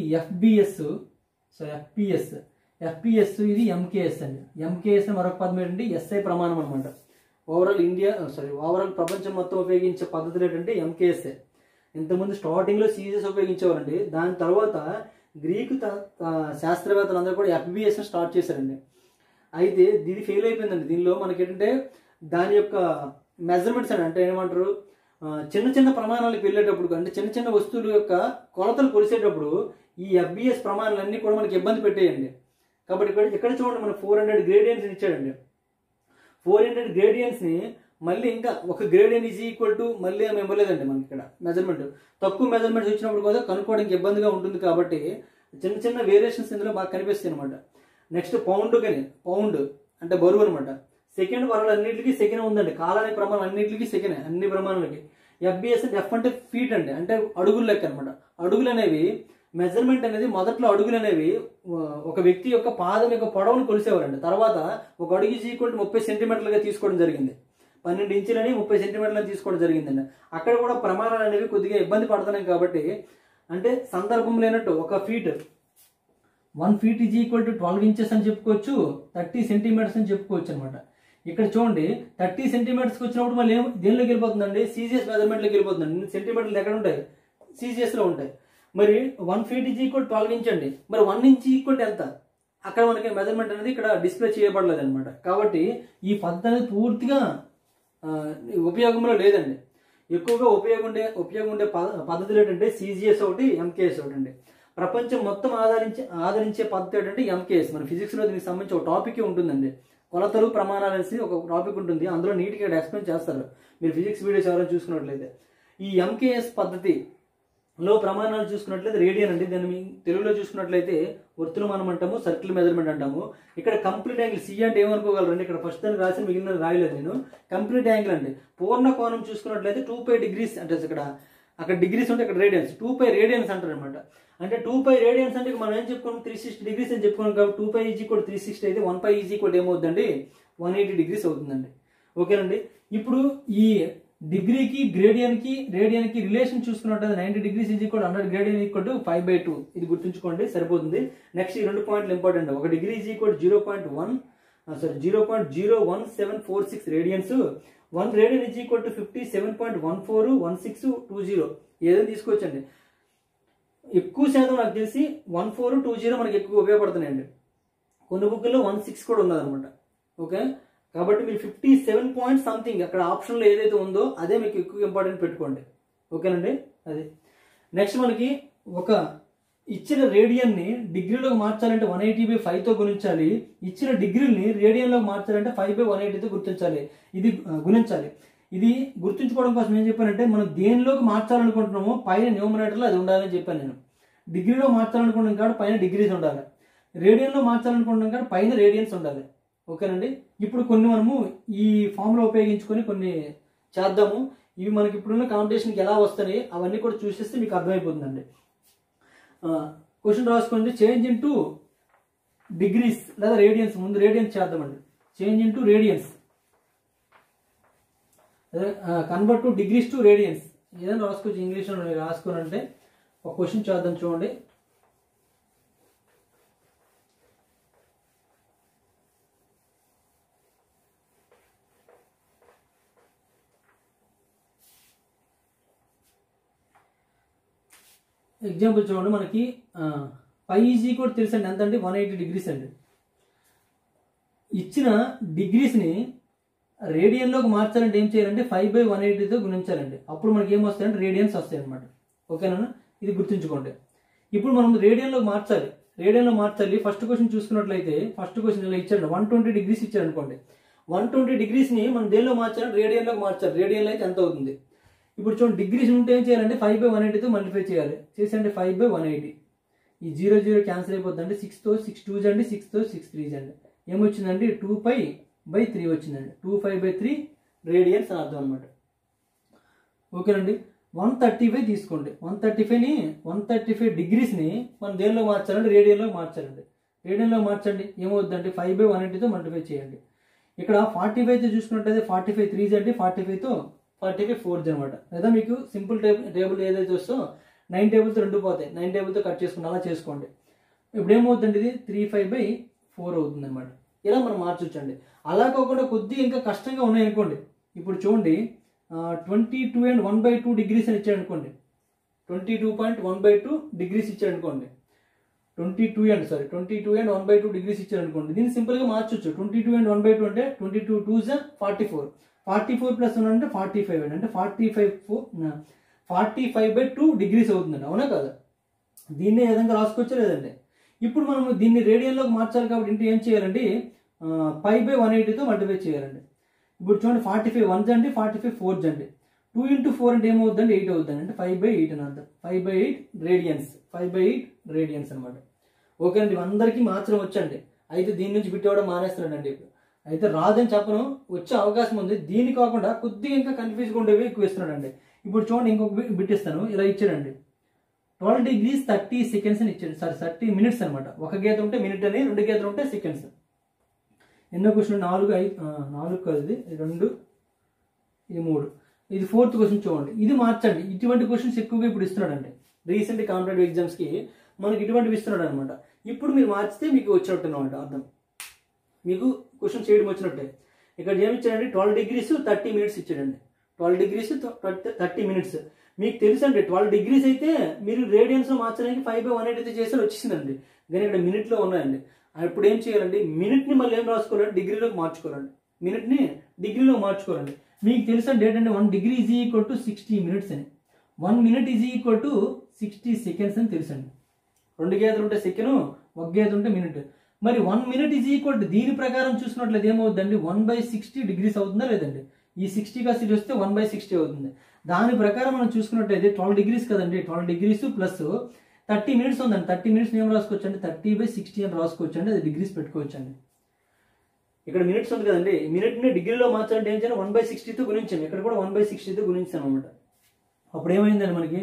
FPS, ఇది MKS అండి. MKS మరొక పదం ఏంటంటే SI ప్రమాణం అనమాట. ఓవరాల్ ప్రపంచం మొత్తం ఉపయోగించే పద్ధతులు ఏంటంటే MKS. ఇంతకుముందు స్టార్టింగ్లో CGS ఉపయోగించేవారండి. దాని తర్వాత గ్రీకు శాస్త్రవేత్తలు అందరూ కూడా FBS స్టార్ట్ చేశారండి. అయితే ఇది ఫెయిల్ అయిపోయిందండి. దీనిలో మనకి ఏంటంటే దాని యొక్క మెజర్మెంట్స్ అంటే ఏమంటారు, చిన్న చిన్న ప్రమాణాలకు వెళ్ళేటప్పుడు అంటే చిన్న చిన్న వస్తువుల యొక్క కొలతలు కొలిసేటప్పుడు ఈ FBS ప్రమాణాలన్నీ కూడా మనకి ఇబ్బంది పెట్టేయండి. కాబట్టి ఇక్కడ చూడండి మనకు 400 గ్రేడియన్స్ ఇచ్చాడండి. 400 గ్రేడియన్స్ని మళ్ళీ ఇంకా ఒక గ్రేడియన్ ఈజ్ ఈక్వల్ టు మళ్ళీ ఏమి ఇవ్వలేదండి మనకి ఇక్కడ మెజర్మెంట్. తక్కువ మెజర్మెంట్స్ వచ్చినప్పుడు కూడా కనుక్కోవడానికి ఇబ్బందిగా ఉంటుంది కాబట్టి చిన్న చిన్న వేరియేషన్స్ ఇందులో బాగా కనిపిస్తాయి అనమాట. నెక్స్ట్ పౌండ్ అంటే బరువు అనమాట. సెకండ్ అన్నింటికి సెకండ్ ఉందండి. కాలానికి ప్రమాణం అన్నింటికి సెకండ్, అన్ని ప్రమాణాలకి. FBS అంటే F అంటే ఫీట్ అండి, అంటే అడుగులు లెక్క అనమాట. అడుగులు అనేవి మెజర్మెంట్ అనేది మొదట్లో అడుగులు అనేవి ఒక వ్యక్తి యొక్క పాదం యొక్క పొడవును కొలిసేవారండి. తర్వాత ఒక అడుగు ఈజ్ ఈక్వల్ టు 30 సెంటీమీటర్లుగా తీసుకోవడం జరిగింది. 12 ఇంచులని 30 సెంటీమీటర్లను తీసుకోవడం జరిగిందండి. అక్కడ కూడా ప్రమాణాలు అనేవి కొద్దిగా ఇబ్బంది పడుతున్నాయి కాబట్టి అంటే సందర్భం లేనట్టు 1 feet is equal to 12 inches అని చెప్పుకోవచ్చు, 30 సెంటీమీటర్స్ అని చెప్పుకోవచ్చు అనమాట. ఇక్కడ చూడండి 30 సెంటీమీటర్స్కి వచ్చినప్పుడు మళ్ళీ దేనిలోకి వెళ్ళిపోతుందండి, CGS మెజర్మెంట్లోకి వెళ్ళిపోతుందండి. సెంటీమీటర్లు ఎక్కడ ఉంటాయి, CGSలో ఉంటాయి. మరి 1 ఫీట్ ఈజ్ ఈక్వల్ 12 ఇంచ్ అండి. మరి 1 ఇంచ్ ఈక్వల్ ఎంత, అక్కడ మనకి మెజర్మెంట్ అనేది ఇక్కడ డిస్ప్లే చేయబడలేదు అనమాట. కాబట్టి ఈ పద్ధతి అనేది పూర్తిగా ఉపయోగంలో లేదండి. ఎక్కువగా ఉపయోగం ఉండే పద్ధతులు ఏంటంటే CGS ఒకటి, MKS ఒకటి అండి. ప్రపంచం మొత్తం ఆదరించే పద్ధతి ఏంటంటే MKS. మన ఫిజిక్స్లో దీనికి సంబంధించి ఒక టాపిక్ ఉంటుందండి, కొలతలు ప్రమాణాలు అనేసి ఒక టాపిక్ ఉంటుంది. అందులో నీట్గా ఎక్స్ప్లెయిన్ చేస్తారు మీరు ఫిజిక్స్ వీడియోస్ ఎవరైనా చూసుకున్నట్లయితే. ఈ MKS పద్ధతిలో ప్రమాణాలు చూసుకున్నట్లయితే రేడియన్ అండి. దాన్ని తెలుగులో చూసుకున్నట్లయితే వర్తులమానం అంటాము, సర్కిల్ మెజర్మెంట్ అంటాము. ఇక్కడ కంప్లీట్ యాంగిల్ C అంటే ఏమనుకోగలరండి, ఇక్కడ ఫస్ట్ దాన్ని రాసి మిగిలిన రాయలేదు నేను. కంప్లీట్ యాంగిల్ అండి. పూర్ణ కోణం చూసుకున్నట్లయితే 2π డిగ్రీస్ అంటే అక్కడ డిగ్రీస్ ఉంటే ఇక్కడ రేడియన్స్, 2π రేడియన్స్ అంటారు అనమాట. అంటే 2π రేడియన్స్ అంటే మనం ఏం చెప్పుకున్నాం, 360 డిగ్రీస్ అని చెప్పుకున్నాం. కాబట్టి 2π ఈజ్ ఈక్వల్ 360 అయితే 1π ఈజ్ ఈక్వల్ ఏమవుతుందండి, 180 డిగ్రీస్ అవుతుందండి. ఓకేనండి. ఇప్పుడు ఈ డిగ్రీకి రేడియన్కి రిలేషన్ చూసుకున్నట్లయితే 90 degrees is equal 100 gradian equal to 5/2. ఇది గుర్తుంచుకోండి సరిపోతుంది. నెక్స్ట్ ఈ 2 పాయింట్లు important. 1 degree is equal 0.011746 radians. 1 radian is equal to 57.141620. ఏదైనా తీసుకోవచ్చండి. ఎక్కువ శాతం నాకు తెలిసి 1420 మనకి ఎక్కువ ఉపయోగపడుతున్నాయండి. కొన్ని బుక్లో 16 కూడా ఉన్నదనమాట. ఓకే, కాబట్టి మీరు 57 పాయింట్ సంథింగ్ అక్కడ ఆప్షన్లో ఏదైతే ఉందో అదే మీకు ఎక్కువ ఇంపార్టెంట్ పెట్టుకోండి. ఓకేనండి. అది నెక్స్ట్ మనకి ఒక ఇచ్చిన రేడియన్ని డిగ్రీలోకి మార్చాలంటే 180/5తో గుణించాలి. ఇచ్చిన డిగ్రీని రేడియన్లోకి మార్చాలంటే 5/180తో గుణించాలి. ఇది గుర్తుంచుకోవడం కోసం ఏం చెప్పానంటే మనం దేనిలోకి మార్చాలనుకుంటున్నామో పైన న్యూమరేటర్లో అది ఉండాలని చెప్పాను నేను. డిగ్రీలో మార్చాలనుకుంటున్నాం కాబట్టి పైన డిగ్రీస్ ఉండాలి, రేడియన్లో మార్చాలనుకుంటున్నాం కాబట్టి పైన రేడియన్స్ ఉండాలి. ఓకేనండి. ఇప్పుడు కొన్ని మనము ఈ ఫామ్లో ఉపయోగించుకొని కొన్ని చేద్దాము. ఇవి మనకి ఇప్పుడున్న కాంపిటీషన్కి ఎలా వస్తాయి అవన్నీ కూడా చూసేస్తే మీకు అర్థమైపోతుందండి. క్వశ్చన్ రాసుకోండి. చేంజ్ ఇంటూ డిగ్రీస్ లేదా రేడియన్స్. ముందు రేడియన్స్ చేద్దామండి. Change into radians, convert to degrees to radians. ఏదైనా రాసుకోవచ్చు ఇంగ్లీష్లో రాసుకోనంటే. ఒక క్వశ్చన్ చేద్దాం చూడండి. ఎగ్జాంపుల్ చూడండి. మనకి π ఈజ్ ఈక్వల్ తెలుసండి ఎంత అండి, 180 డిగ్రీస్ అండి. ఇచ్చిన డిగ్రీస్ని రేడియన్లోకి మార్చాలంటే ఏం చేయాలంటే 5/180తో గుణించాలండి. అప్పుడు మనకి ఏం వస్తాయంటే రేడియన్స్ వస్తాయి అనమాట. ఓకేనా, ఇది గుర్తుంచుకోండి. ఇప్పుడు మనం రేడియన్లోకి మార్చాలి. ఫస్ట్ క్వశ్చన్ చూసుకున్నట్లయితే ఫస్ట్ క్వశ్చన్ ఇలా ఇచ్చాడు, 120 డిగ్రీస్ ఇచ్చాడు అనుకోండి. 120 డిగ్రీస్ని మనం దేనిలో మార్చాలంటే రేడియన్లోకి మార్చాలి. రేడియన్లో అయితే ఎంత అవుతుంది. ఇప్పుడు చూడండి డిగ్రీస్ ఉంటే ఏం చేయాలంటే 5/180తో మల్టిప్లై చేయాలి. చేసండి 5/180. ఈ 0 క్యాన్సిల్ అయిపోతుందండి. 6తో 6 2 అండి, 6తో 6 3 అండి. ఏమొచ్చిందండి 2π/3 వచ్చిందండి. 2π/3 రేడియన్స్ అని అర్థం అనమాట. ఓకేనండి. 135 తీసుకోండి. 135 డిగ్రీస్ని మనం దేనిలో మార్చాలంటే రేడియన్లో మార్చాలండి. రేడియన్లో మార్చండి. ఏమవుతుందండి 5/180తో మల్టిప్లై చేయండి. ఇక్కడ 45తో చూసుకున్నట్టయితే 45 3 అండి, 45తో 45 4 అనమాట. లేదా మీకు సింపుల్ టేబుల్ ఏదైతే వస్తో 9 టేబుల్తో 2 పోతాయి, 9 టేబుల్తో కట్ చేసుకుని అలా చేసుకోండి. ఇప్పుడు ఏమవుతుందండి ఇది 3/5/4 అవుతుంది అనమాట. ఇలా మనం మార్చొచ్చండి. అలా కాకుండా కొద్దిగా ఇంకా కష్టంగా ఉన్నాయనుకోండి. ఇప్పుడు చూడండి 22 and 1/2 డిగ్రీస్ అని ఇచ్చాడు అనుకోండి. 22.1/2 డిగ్రీస్ ఇచ్చాడు అనుకోండి. 22 and 1/2 డిగ్రీస్ ఇచ్చాడు అనుకోండి. దీన్ని సింపుల్గా మార్చొచ్చు. 22 and 1/2 అంటే 22 2s 44. 44 ప్లస్ 1 అంటే 45 అండి. అంటే 45/2 డిగ్రీస్ అవుతుందండి. అవునా కదా? దీన్ని ఏ విధంగా రాసుకోవచ్చా లేదండి? ఇప్పుడు మనం దీన్ని రేడియన్లోకి మార్చాలి కాబట్టి ఇంటి ఏం చేయాలండి, π/180తో మల్టిప్లై చేయాలండి. ఇప్పుడు చూడండి 45 1 అండి, 45 4 అండి. 2 × 4 అంటే ఏమవుతుందండి, 8 అవుతుంది. అంటే 5/8 అని అర్థం. 5/8 రేడియన్స్, 5/8 రేడియన్స్ అనమాట. ఓకే అండి, అందరికీ మార్చడం వచ్చండి. అయితే దీని నుంచి బిట్ అవ్వడం మానేస్తున్నాడండి. అయితే రాదని చెప్పను, వచ్చే అవకాశం ఉంది. దీని కాకుండా కొద్దిగా ఇంకా కన్ఫ్యూజ్గా ఉండేవి ఎక్కువ ఇస్తున్నాడండి. ఇప్పుడు చూడండి ఇంకొక బిట్ ఇస్తాను. ఇలా ఇచ్చాడండి, 12 degrees 30 seconds అని ఇచ్చాడు. సారీ 30 minutes అనమాట. ఒక గీత ఉంటే మినిట్ అని, 2 గీతలు ఉంటే సెకండ్స్. ఎన్నో క్వశ్చన్ 4 కాదు, ఇది 2 ఇది 3 ఇది 4th క్వశ్చన్ చూడండి. ఇది మార్చండి. ఇటువంటి క్వశ్చన్స్ ఎక్కువగా ఇప్పుడు ఇస్తున్నాడండి. రీసెంట్ కాంపిటేటివ్ ఎగ్జామ్స్కి మనకి ఇటువంటివి ఇస్తున్నాడు అనమాట. ఇప్పుడు మీరు మార్చితే మీకు వచ్చినట్టు అనమాట అర్థం. మీకు క్వశ్చన్ చేయడం వచ్చినట్టే. ఇక్కడ ఏమి ఇచ్చాడండి, 12 degrees 30 minutes ఇచ్చాడండి. 12 degrees 30 minutes. మీకు తెలుసండి 12 degrees అయితే మీరు రేడియన్స్లో మార్చడానికి 5/180 అయితే చేసి వచ్చేసిందండి. కానీ ఇక్కడ మినిట్లో ఉన్నాయండి. ఇప్పుడు ఏం చేయాలండి, మినిట్ని మళ్ళీ ఏం రాసుకోవాలండి, డిగ్రీలోకి మార్చుకోవాలండి. మినిట్ని డిగ్రీలో మార్చుకోవాలండి. మీకు తెలుసండి ఏంటంటే 1 degree = 60 minutes అని, 1 minute = 60 seconds అని తెలుసండి. 2 గీతలు ఉంటే సెకండ్, 1 గీత ఉంటే మినిట్. మరి 1 minute = దీని ప్రకారం చూసినట్లయితే ఏమవుతుందండి, 1/60 degrees అవుతుందా లేదండి? ఈ 60 గా 60 వస్తే 1/60 అవుతుంది. దాని ప్రకారం మనం చూసుకున్నట్లయితే 12 degrees కదండి, 12 degrees ప్లస్ 30 minutes ఉందండి. 30 minutes ఏం రాసుకోవచ్చు అండి, 30/60 అని రాసుకోవచ్చు అండి. అది డిగ్రీస్ పెట్టుకోవచ్చు అండి. ఇక్కడ మినిట్స్ ఉంది కదండి, మినిట్ని డిగ్రీలో మార్చాలంటే ఏం చేయాలి, 1/60తో గుణించాము. ఇక్కడ కూడా 1/60తో గుణించాము అనమాట. అప్పుడు ఏమైందండి మనకి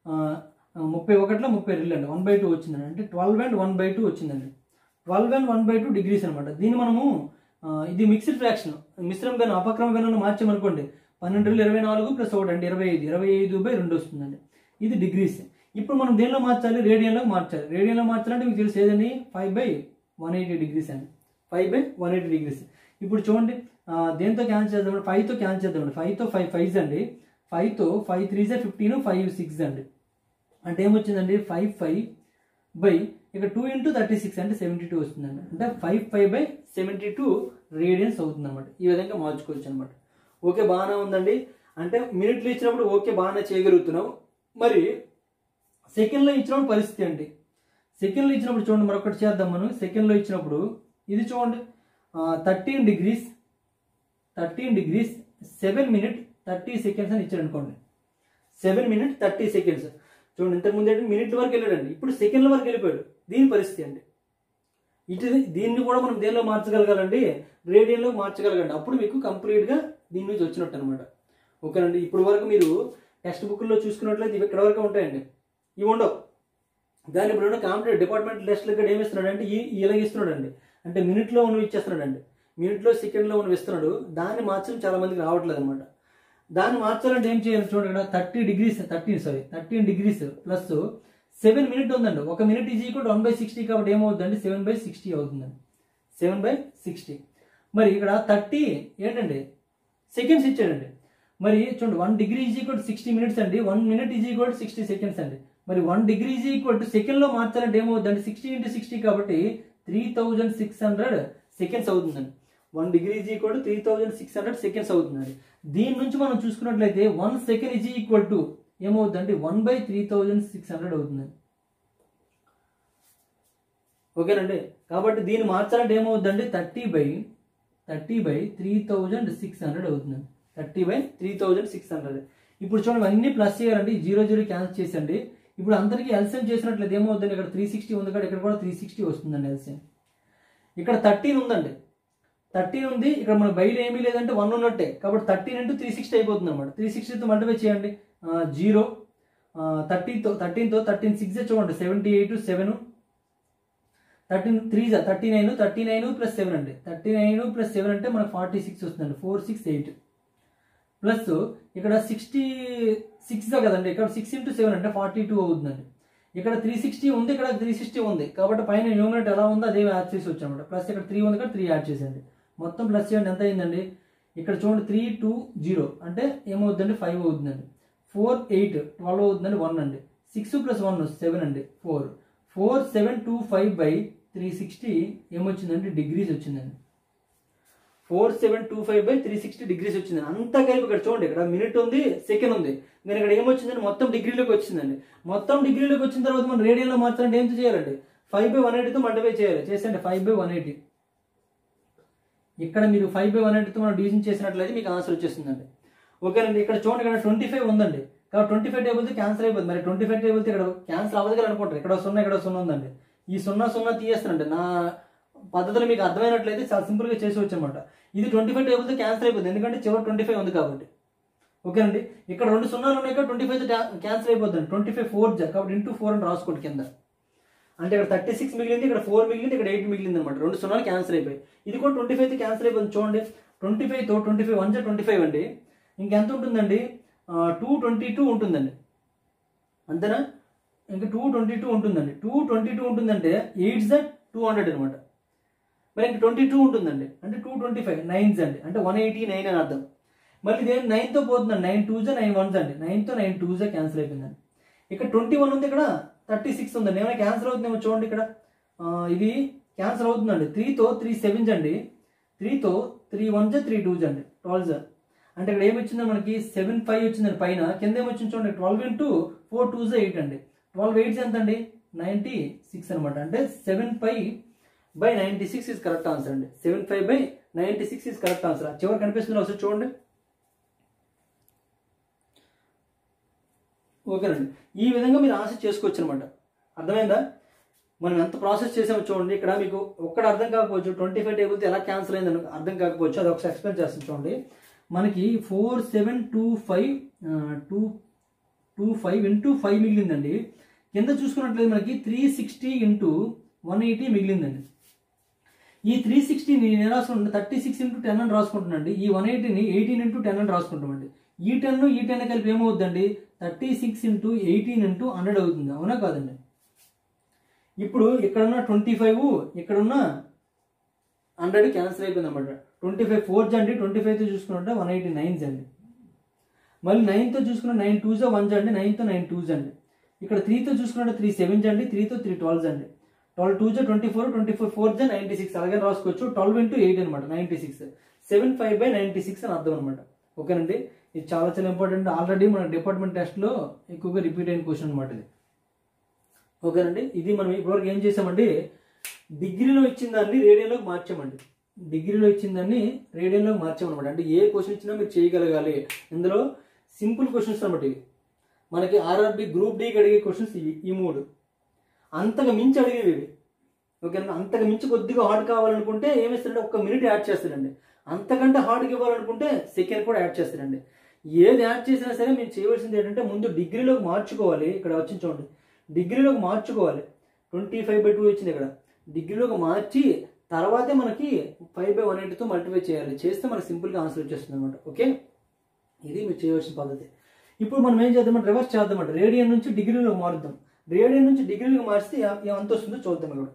31లో 32 అండి, 1/2 వచ్చిందండి. అంటే 12 and 1/2 వచ్చిందండి. 12 and 1/2 డిగ్రీస్ అనమాట. దీన్ని మనము ఇది మిక్స్డ్ ఫ్రాక్షన్, మిశ్రమ గణం, అపక్రమ గణంలో మార్చామనుకోండి, 12 24 + 1 అంటే 25, 25/2 వస్తుందండి. ఇది డిగ్రీస్. ఇప్పుడు మనం దేనిలో మార్చాలి, రేడియన్లోకి మార్చాలి. రేడియన్లో మార్చాలంటే మీకు తెలిసి ఏదండి, 5/180 degrees అండి. 5/180 degrees. ఇప్పుడు చూడండి దేంతో క్యాన్సిల్ చేద్దామండి, 5తో క్యాన్సిల్ చేద్దామండి. 5తో 5 5s అండి, 5తో 5 3s 15, 5 6 అండి. అంటే ఏమొచ్చిందండి, 5/5 ఇక్కడ 2 × 36 అంటే 72 వస్తుందండి. అంటే 5/5/72 రేడియన్స్ అవుతుంది అనమాట. ఈ విధంగా మార్చుకోవచ్చు అనమాట. ఓకే, బాగానే ఉందండి. అంటే మినిట్లు ఇచ్చినప్పుడు ఓకే బాగానే చేయగలుగుతున్నాం. మరి సెకండ్లో ఇచ్చినప్పుడు పరిస్థితి అండి. సెకండ్లో ఇచ్చినప్పుడు చూడండి, మరొకటి చేద్దాం మనం. సెకండ్లో ఇచ్చినప్పుడు ఇది చూడండి, 13 degrees 7 minutes 30 seconds అని ఇచ్చాడు అనుకోండి. 7 minutes 30 seconds. చూడండి, ఇంతకుముందు ఏంటంటే మినిట్ల వరకు వెళ్ళాడండి, ఇప్పుడు సెకండ్ల వరకు వెళ్ళిపోయాడు. దీని పరిస్థితి అండి. దీన్ని కూడా మనం దేనిలో మార్చగలగాలండి, రేడియన్లో మార్చగలగండి. అప్పుడు మీకు కంప్లీట్గా దీని నుంచి వచ్చినట్టు అనమాట. ఓకేనండి. ఇప్పుడు వరకు మీరు టెక్స్ట్ బుక్లో చూసుకున్నట్లయితే ఇవి ఇక్కడ వరకు ఉంటాయండి, ఇవి ఉండవు. దాని ఇప్పుడు కాంపిటేటివ్ డిపార్ట్మెంట్ టెస్ట్లు ఇక్కడ ఏమి ఇస్తున్నాడు అంటే ఇలాగ ఇస్తున్నాడు అండి. అంటే మినిట్లో ఉన్నవి ఇచ్చేస్తున్నాడు అండి, మినిట్లో సెకండ్లో ఉన్నవి ఇస్తున్నాడు. దాన్ని మార్చడం చాలా మందికి రావట్లేదు అనమాట. దాన్ని మార్చాలంటే ఏం చేయాలి చూడండి, ఇక్కడ 13 degrees ప్లస్ 7 minutes ఉందండి. 1 minute = 1/60 కాబట్టి ఏమవుతుందండి, 7/60 అవుతుందండి. 7/60. మరి ఇక్కడ 30 ఏంటండి సెకండ్స్ ఇచ్చాడండి. మరి చూడండి 1 degree = 60 minutes అండి, 1 minute = 60 seconds అండి. మరి 1 degree = సెకండ్లో మార్చాలంటే ఏమవుతుందండి, 60 × 60 కాబట్టి 3600 seconds అవుతుందండి. 1 degree = 3600 seconds అవుతుందండి. దీని నుంచి మనం చూసుకున్నట్లయితే 1 second = ఏమవుతుందండి, 1/3600 అవుతుందండి. ఓకేనండి. కాబట్టి దీన్ని మార్చాలంటే ఏమవుతుందండి, 30/3600 అవుతుందండి. 30/3600. ఇప్పుడు చూడండి అన్ని ప్లస్ చేయాలండి, 0 0 క్యాన్సిల్ చేసండి. ఇప్పుడు అందరికీ ఎల్సిఎం చేసినట్లయితే ఏమవుతుంది, ఇక్కడ 360 ఉంది కదా, ఇక్కడ కూడా 360 వస్తుందండి ఎల్సిఎం. ఇక్కడ 13 ఉందండి, 13 ఉంది. ఇక్కడ మన బయట ఏమీ లేదంటే 1 ఉన్నట్టే, కాబట్టి 13 × 360 అయిపోతుంది అనమాట. 360తో మల్టిప్లై చేయండి, 0 13తో 13 6 చూడండి, 78 7 13 3 39 + 7 అండి. 39 + 7 అంటే మనకు 46 వస్తుందండి. 4 6 8 ప్లస్ ఇక్కడ 66 కదండి, ఇక్కడ 6 × 7 అంటే 42 అవుతుందండి. ఇక్కడ 360 ఉంది, ఇక్కడ 360 ఉంది, కాబట్టి పైన న్యూమరేటర్ ఎలా ఉందో అదే యాడ్ చేసి వచ్చామన్నమాట. ప్లస్ ఇక్కడ 3 ఉంది, ఇక్కడ 3 యాడ్ చేసేయండి. మొత్తం ప్లస్ చేయండి, ఎంత అయిందండి. ఇక్కడ చూడండి 3 2 0 అంటే ఏమవుతుందండి, 5 అవుతుందండి. 4 8 12 అవుతుందండి, 1 అండి. 6 + 1 7 అండి, 4 7 2 5/360 ఏమొచ్చిందండి, డిగ్రీస్ వచ్చిందండి. 4725/360 డిగ్రీస్ వచ్చింది. అంతా కలిపి ఇక్కడ చూడండి, ఇక్కడ మినిట్ ఉంది, సెకండ్ ఉంది. నేను ఇక్కడ ఏమొచ్చిందండి, మొత్తం డిగ్రీలోకి వచ్చిందండి. మొత్తం డిగ్రీలోకి వచ్చిన తర్వాత మనం రేడియన్లో మార్చాలంటే ఏం చేయాలండి, 5/180తో మల్టిప్లై చేయాలి. చేసండి 5/180. ఇక్కడ మీరు 5/180తో మనం డివిజన్ చేసినట్లయితే మీకు ఆన్సర్ వచ్చేస్తుందండి. ఓకేనండి. ఇక్కడ చూడండి, ఇక్కడ 25 ఉందండి. కాబట్టి 25 టేబుల్తో క్యాన్సిల్ అయిపోతుంది. మరి 25 టేబుల్తో ఇక్కడ క్యాన్సిల్ అవ్వదు కదా అనుకుంటారు. ఇక్కడ 0 ఇక్కడ 0 ఉందండి. ఈ 0 తీయేస్తానండి. నా పద్ధతులు మీకు అర్థమైనట్లయితే చాలా సింపుల్గా చేసేవచ్చు అనమాట. ఇది 25 టేబుల్తో క్యాన్సిల్ అయిపోతుంది, ఎందుకంటే చివరి 25 ఉంది కాబట్టి. ఓకేనండి. ఇక్కడ 2 0 ఉన్నాయి కాబట్టి 25తో క్యాన్సిల్ అయిపోతుంది. 25 4 కాబట్టి ఇంటూ 4 అని రాసుకోండి కింద. అంటే ఇక్కడ 36 మిగిలింది, ఇక్కడ 4 మిగిలింది, ఇక్కడ 8 మిగిలింది అనమాట. 2 0 క్యాన్సిల్ అయిపోయి. ఇది కూడా 25తో క్యాన్సిల్ అయిపోతుంది. చూడండి, 25తో 25 1 25 అండి. ఇంకెంత ఉంటుందండి, 222 ఉంటుందండి. అంతేనా? ఇంకా 222 ఉంటుందండి. 222 ఉంటుందంటే 8 200 అనమాట. మరి ఇంక 22 ఉంటుందండి, అంటే 225 9 అండి, అంటే 189 అని అర్థం. మళ్ళీ ఇదే 9తో పోతుందండి. 9 2 9 1 అండి. 9తో 9 2 క్యాన్సిల్ అయిపోయిందండి. ఇక్కడ 21 ఉంది, ఇక్కడ 36 ఉందండి. ఏమైనా క్యాన్సిల్ అవుతుందేమో చూడండి. ఇక్కడ ఇది క్యాన్సిల్ అవుతుందండి. 3తో 3 7 అండి. 3తో 3 1 3 2 అండి. 12 అంటే ఇక్కడ ఏమి వచ్చిందో మనకి 7 5 వచ్చిందండి పైన. కింద ఏమొచ్చింది చూడండి, 12 into 4 2 8 అండి. 12 8 ఎంత అండి, 96 అనమాట. అంటే 75/96 ఇస్ కరెక్ట్ ఆన్సర్ అండి. 75/96 ఇస్ కరెక్ట్ ఆన్సర్. చివరి కనిపిస్తుంది ఒకసారి చూడండి. ఓకేనండి. ఈ విధంగా మీరు ఆన్సర్ చేసుకోవచ్చు అనమాట. అర్థమైందా? మనం ఎంత ప్రాసెస్ చేసామో చూడండి. ఇక్కడ మీకు ఒక్కడ అర్థం కాకపోవచ్చు, 25 టేబుల్తో ఎలా క్యాన్సిల్ అయిందని అర్థం కాకపోవచ్చు, అది ఒకసారి ఎక్స్ప్లెయిన్ చేస్తాను చూడండి. మనకి 4725 into 5 మిగిలిందండి. కింద చూసుకున్నట్లయితే మనకి 360 into 180 మిగిలిందండి. ఈ 360ని నేను రాసుకుంటే 36 into 10 అని రాసుకుంటున్నాండి. ఈ 180ని 18 into 10 అని రాసుకుంటామండి. ఈ 10 కలిపి ఏమవుతుందండి, 36 into 18 into 100 అవుతుంది. అవునా కాదండి? ఇప్పుడు ఇక్కడున్న 25 ఇక్కడున్న 100 క్యాన్సిల్ అయిపోయింది అనమాట. 25 4 అండి. 25తో చూసుకున్నట్టే 189 అండి. మళ్ళీ 9తో చూసుకున్న 9 2 1 అండి. 9తో 9 2 అండి. ఇక్కడ 3తో చూసుకున్నట్టు 3 7 అండి. 3తో 3 12 అండి. 12 2 24 24 4 96 అలాగే రాసుకోవచ్చు. 12 into 8 అనమాట, 96. 75/96 అని అర్థం అనమాట. ఓకేనండి. ఇది చాలా చాలా ఇంపార్టెంట్. ఆల్రెడీ మన డిపార్ట్మెంట్ టెస్ట్లో ఎక్కువగా రిపీట్ అయిన క్వశ్చన్ అనమాట ఇది. ఓకేనండి. ఇది మనం ఇప్పటివరకు ఏం చేసామండి, డిగ్రీలో ఇచ్చిన దాన్ని రేడియన్లోకి మార్చామండి. డిగ్రీలో ఇచ్చిన దాన్ని రేడియన్లోకి మార్చామన్నమాట. అంటే ఏ క్వశ్చన్ ఇచ్చినా మీరు చేయగలగాలి. ఇందులో సింపుల్ క్వశ్చన్స్ అనమాట ఇవి. మనకి ఆర్ఆర్బి గ్రూప్ డీకి అడిగే క్వశ్చన్స్ ఇవి, ఈ 3. అంతగా మించి అడిగేవి ఇవి. ఓకేనా? అంతగా మించి కొద్దిగా హార్డ్ కావాలనుకుంటే ఏమిస్తారంటే 1 మినిట్ యాడ్ చేస్తారండి. అంతకంటే హార్డ్గా ఇవ్వాలనుకుంటే సెకండ్ కూడా యాడ్ చేస్తారండి. ఏది యాడ్ చేసినా సరే మీరు చేయవలసింది ఏంటంటే ముందు డిగ్రీలోకి మార్చుకోవాలి. ఇక్కడ వచ్చింది చూడండి, డిగ్రీలోకి మార్చుకోవాలి. 25/2 వచ్చింది ఇక్కడ. డిగ్రీలోకి మార్చి తర్వాతే మనకి 5/180తో మల్టిప్లై చేయాలి. చేస్తే మనకి సింపుల్గా ఆన్సర్ వచ్చేస్తుంది అనమాట. ఓకే, ఇది మీరు చేయవలసిన పద్ధతి. ఇప్పుడు మనం ఏం చేద్దామంటే రివర్స్ చేద్దామంటే రేడియన్ నుంచి డిగ్రీలోకి మారుద్దాం. రేడియన్ నుంచి డిగ్రీలోకి మారిస్తే ఎంత వస్తుందో చూద్దాం. ఇక్కడ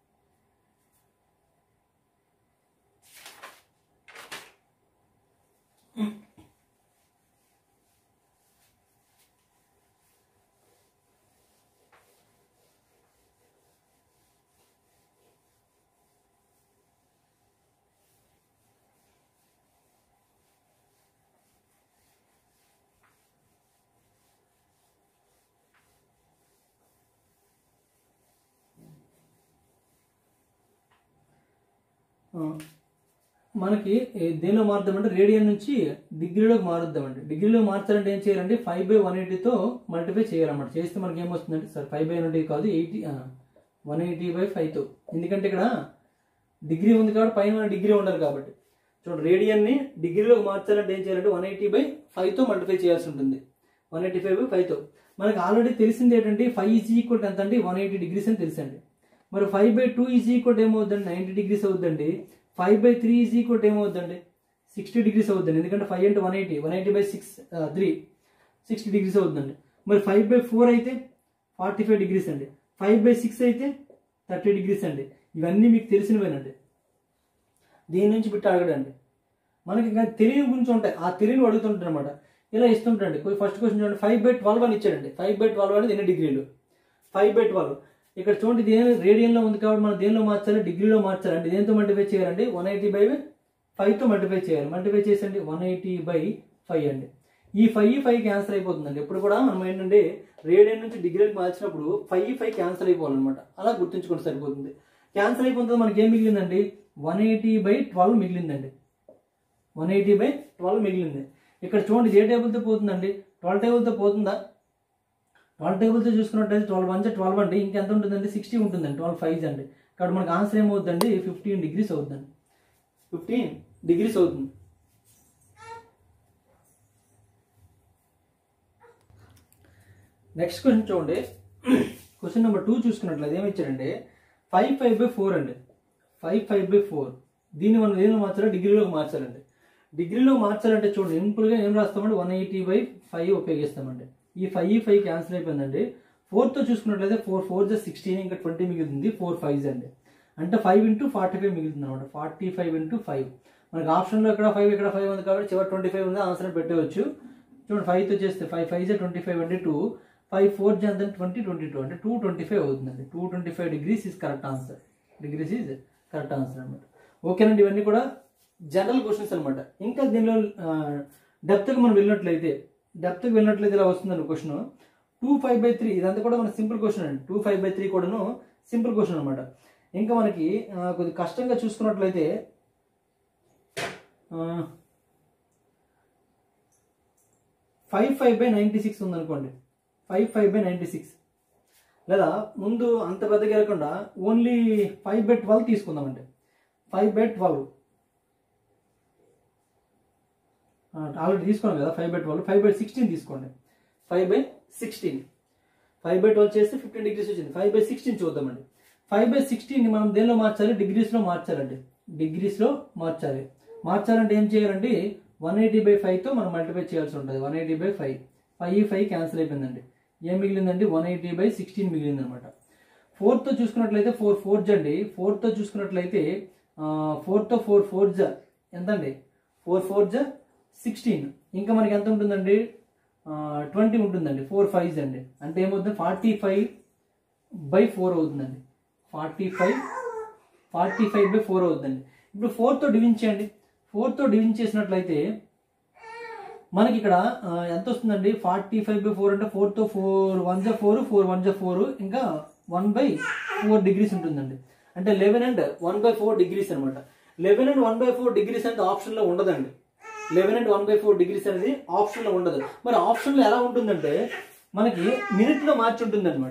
మనకి దేనిలో మారుద్దామంటే రేడియన్ నుంచి డిగ్రీలోకి మారుద్దామండి. డిగ్రీలో మార్చాలంటే ఏం చేయాలంటే 5/180తో మల్టిప్లై చేయాలన్నమాట. చేస్తే మనకి ఏమొస్తుందంటే సార్ 5/180 కాదు 180/5తో. ఎందుకంటే ఇక్కడ డిగ్రీ ఉంది కాబట్టి పైన డిగ్రీ ఉండాలి కాబట్టి. చూడండి, రేడియన్ని డిగ్రీలోకి మార్చాలంటే ఏం చేయాలంటే 180/5తో మల్టిప్లై చేయాల్సి ఉంటుంది. 185/5తో. మనకి ఆల్రెడీ తెలిసింది ఏంటంటే 5 = ఎంత అంటే 180 degrees అని తెలుసండి. మరి 5/2 = ఏమవుతుందండి, 90 degrees అవుతుందండి. 5/3 ఏమవుతుందండి, 60 degrees అవుతుంది. ఎందుకంటే 5 into 180 180/6 3 60 degrees అవుతుందండి. మరి 5/4 అయితే 45 degrees అండి. 5/6 అయితే 30 degrees అండి. ఇవన్నీ మీకు తెలిసినవేనండి. దీని నుంచి బిట్టి అడగడండి. మనకి ఇంకా తెలియని గురించి ఉంటాయి, ఆ తెలియని అడుగుతుంటారు అనమాట. ఇలా ఇస్తుంటారండి. ఫస్ట్ క్వశ్చన్ చూడండి, 5/12 అని ఇచ్చాడండి. 5/12 అనేది ఎన్ని డిగ్రీలు? 5/12 ఇక్కడ చూడండి, దేని రేడియన్లో ఉంది కాబట్టి మనం దేనిలో మార్చాలి, డిగ్రీలో మార్చాలి. అంటే దేంతో మల్టిప్లై చేయాలండి, 180/5 5తో మల్టిప్లై చేయాలి. మల్టిప్లై చేసండి 180/5 అండి. ఈ 5 క్యాన్సిల్ అయిపోతుందండి. ఎప్పుడు కూడా మనం ఏంటంటే రేడియన్ నుంచి డిగ్రీకి మార్చినప్పుడు 5 క్యాన్సిల్ అయిపోవాలన్నమాట. అలా గుర్తుంచుకుంటే సరిపోతుంది. క్యాన్సిల్ అయిపోతుంది, మనకి ఏం మిగిలిందండి 180/12 మిగిలిందండి. 180/12 మిగిలింది. ఇక్కడ చూడండి ఏ టేబుల్తో పోతుందండి, 12 టేబుల్తో పోతుందా? 12 టేబుల్తో చూసుకున్నట్టయితే 12 1 12 అండి. ఇంకెంత ఉంటుందండి 60 ఉంటుందండి. 12 5 అండి. ఇక్కడ మనకు ఆన్సర్ ఏమవుతుందండి 15 degrees అవుతుందండి. 15 degrees అవుతుంది. నెక్స్ట్ క్వశ్చన్ చూడండి. క్వశ్చన్ నెంబర్ 2 చూసుకున్నట్లయితే ఏమి ఇచ్చారంటే 5/4 అండి. 5/4 దీన్ని మనం ఏదో మార్చాలి, డిగ్రీలోకి మార్చాలండి. డిగ్రీలో మార్చాలంటే చూడండి సింపుల్గా ఏం రాస్తామండి 180/5 ఉపయోగిస్తామండి. ఈ 5 క్యాన్సిల్ అయిపోయిందండి. 4తో చూసుకున్నట్లయితే 4 4 16, ఇంకా 20 మిగులుతుంది. 4 5 అండి. అంటే 5 × 45 మిగులుతుంది అనమాట. 45 × 5 మనకి ఆప్షన్లో ఇక్కడ 5 ఇక్కడ 5 ఉంది కాబట్టి చివరి 25 ఉంది, ఆన్సర్ పెట్టవచ్చు. చూడండి 5తో చేస్తే 5 5 25 అంటే 2, 5 4 ఎంత 20 22 అంటే 225 అవుతుందండి. 225 degrees is correct answer. Degrees is correct answer అనమాట. ఓకేనండి, ఇవన్నీ కూడా జనరల్ క్వశ్చన్స్ అనమాట. ఇంకా దీనిలో డెప్త్కి మనం వెళ్ళినట్లయితే ఇలా వస్తుందండి క్వశ్చన్. 2/5/3 ఇదంతా కూడా మన సింపుల్ క్వశ్చన్ అండి. 2/5/3 కూడాను సింపుల్ క్వశ్చన్ అనమాట. ఇంకా మనకి కొద్ది కష్టంగా చూసుకున్నట్లయితే 5/96 ఉందనుకోండి. 5/96 లేదా ముందు అంత పెద్దగా వెళ్ళకుండా ఓన్లీ 5/12 తీసుకుందామండి. 5/12 ఆల్రెడీ తీసుకున్నాం కదా. 5/12 5/16 తీసుకోండి. 5/16 5/12 చేస్తే 15 degrees వచ్చింది. 5/16 చూద్దామండి. 5/16ని మనం దేనిలో మార్చాలి, డిగ్రీస్లో మార్చాలండి. డిగ్రీస్లో మార్చాలంటే ఏం చేయాలండి 180/5తో మనం మల్టిప్లై చేయాల్సి ఉంటుంది. 180/5 5 క్యాన్సిల్ అయిపోయిందండి. ఏం మిగిలిందండి 180/16 మిగిలింది అనమాట. 4తో చూసుకున్నట్లయితే 4 4 అండి. 4తో చూసుకున్నట్లయితే 4తో 4 4 ఎంతండి 4 4 16. ఇంకా మనకి ఎంత ఉంటుందండి 20 ఉంటుందండి. 4 5 అండి. అంటే ఏమవుతుంది 45/4 అవుతుందండి. 45/4 అవుతుందండి. ఇప్పుడు 4తో డివిజన్ చేయండి. 4తో డివిజన్ చేసినట్లయితే మనకి ఇక్కడ ఎంత వస్తుందండి 45/4 అంటే 4తో 4 1 4 4 1 4 ఇంకా 1/4 degrees ఉంటుందండి. అంటే 11 and 1/4 degrees అనమాట. 11 and 1/4 degrees అంటే ఆప్షన్లో ఉండదండి. 11 and 1/4 degrees అనేది ఆప్షన్లో ఉండదు. మరి ఆప్షన్లో ఎలా ఉంటుందంటే మనకి మినిట్లో మార్చి ఉంటుంది అనమాట.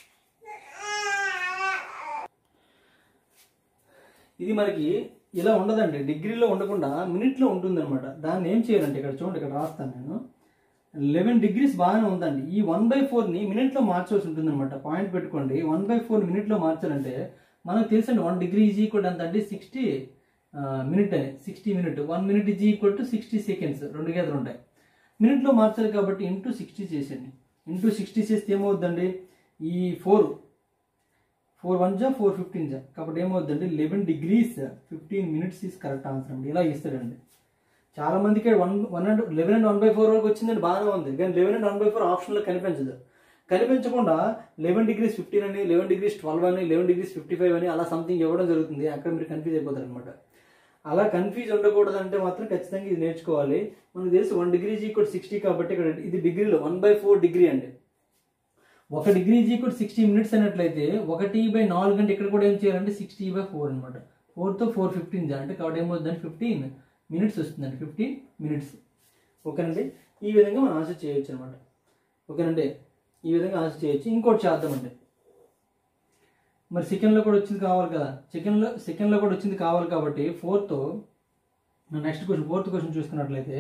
ఇది మనకి ఇలా ఉండదండి, డిగ్రీలో ఉండకుండా మినిట్లో ఉంటుంది అనమాట. దాన్ని ఏం చేయాలంటే ఇక్కడ చూడండి, ఇక్కడ రాస్తాను నేను. 11 degrees బాగానే ఉందండి. ఈ 1/4ని మినిట్లో మార్చాల్సి ఉంటుంది అనమాట. పాయింట్ పెట్టుకోండి. 1/4 మినిట్లో మార్చాలంటే మనకు తెలుసండి 1 degree ఈజ్ ఈక్వల్ ఎంత అండి 60 మినిట్ అని. 60 minute 1 minute is equal to 60 seconds. రెండు గేదలు ఉంటాయి. మినిట్లో మార్చాలి కాబట్టి ఇంటూ 60 చేసేయండి. ఇంటూ 60 చేస్తే ఏమవుద్దండి ఈ 4 1 4 15 కాబట్టి ఏమవుద్దండి 11 degrees 15 minutes is correct answer అండి. ఇలా ఇస్తాడండి. చాలా మందికి 11 and 1/4 వరకు వచ్చిందండి, బాగానే ఉంది. కానీ 11 and 1/4 ఆప్షన్లో కనిపించకుండా 11 degrees 15 అని, 11 degrees 12 అని, 11 degrees 55 అని అలా సంథింగ్ ఇవ్వడం జరుగుతుంది. అక్కడ మీరు కన్ఫ్యూజ్ అయిపోతారు అనమాట. అలా కన్ఫ్యూజ్ ఉండకూడదు అంటే మాత్రం ఖచ్చితంగా ఇది నేర్చుకోవాలి. మనకు తెలుసు 1 degree ఈజ్ ఈక్వల్ 60 కాబట్టి ఇక్కడ ఇది డిగ్రీలో 1/4 degree అండి. 1 degree ఈజ్ ఈక్వల్ 60 minutes అన్నట్లయితే 1/4 అంటే ఇక్కడ కూడా ఏం చేయాలంటే 60/4 అనమాట. 4తో 4 15 అంటే కాబట్టి ఏమవుతుందండి 15 minutes వస్తుందండి. 15 minutes. ఓకేనండి, ఈ విధంగా మనం ఆన్సర్ చేయొచ్చు అనమాట. ఓకేనండి, ఈ విధంగా ఆన్సర్ చేయొచ్చు. ఇంకోటి చేద్దామండి. మరి సెకండ్లో కూడా వచ్చింది కావాలి కదా, సెకండ్లో కూడా వచ్చింది కావాలి కాబట్టి 4తో నెక్స్ట్ క్వశ్చన్ 4th క్వశ్చన్ చూసుకున్నట్లయితే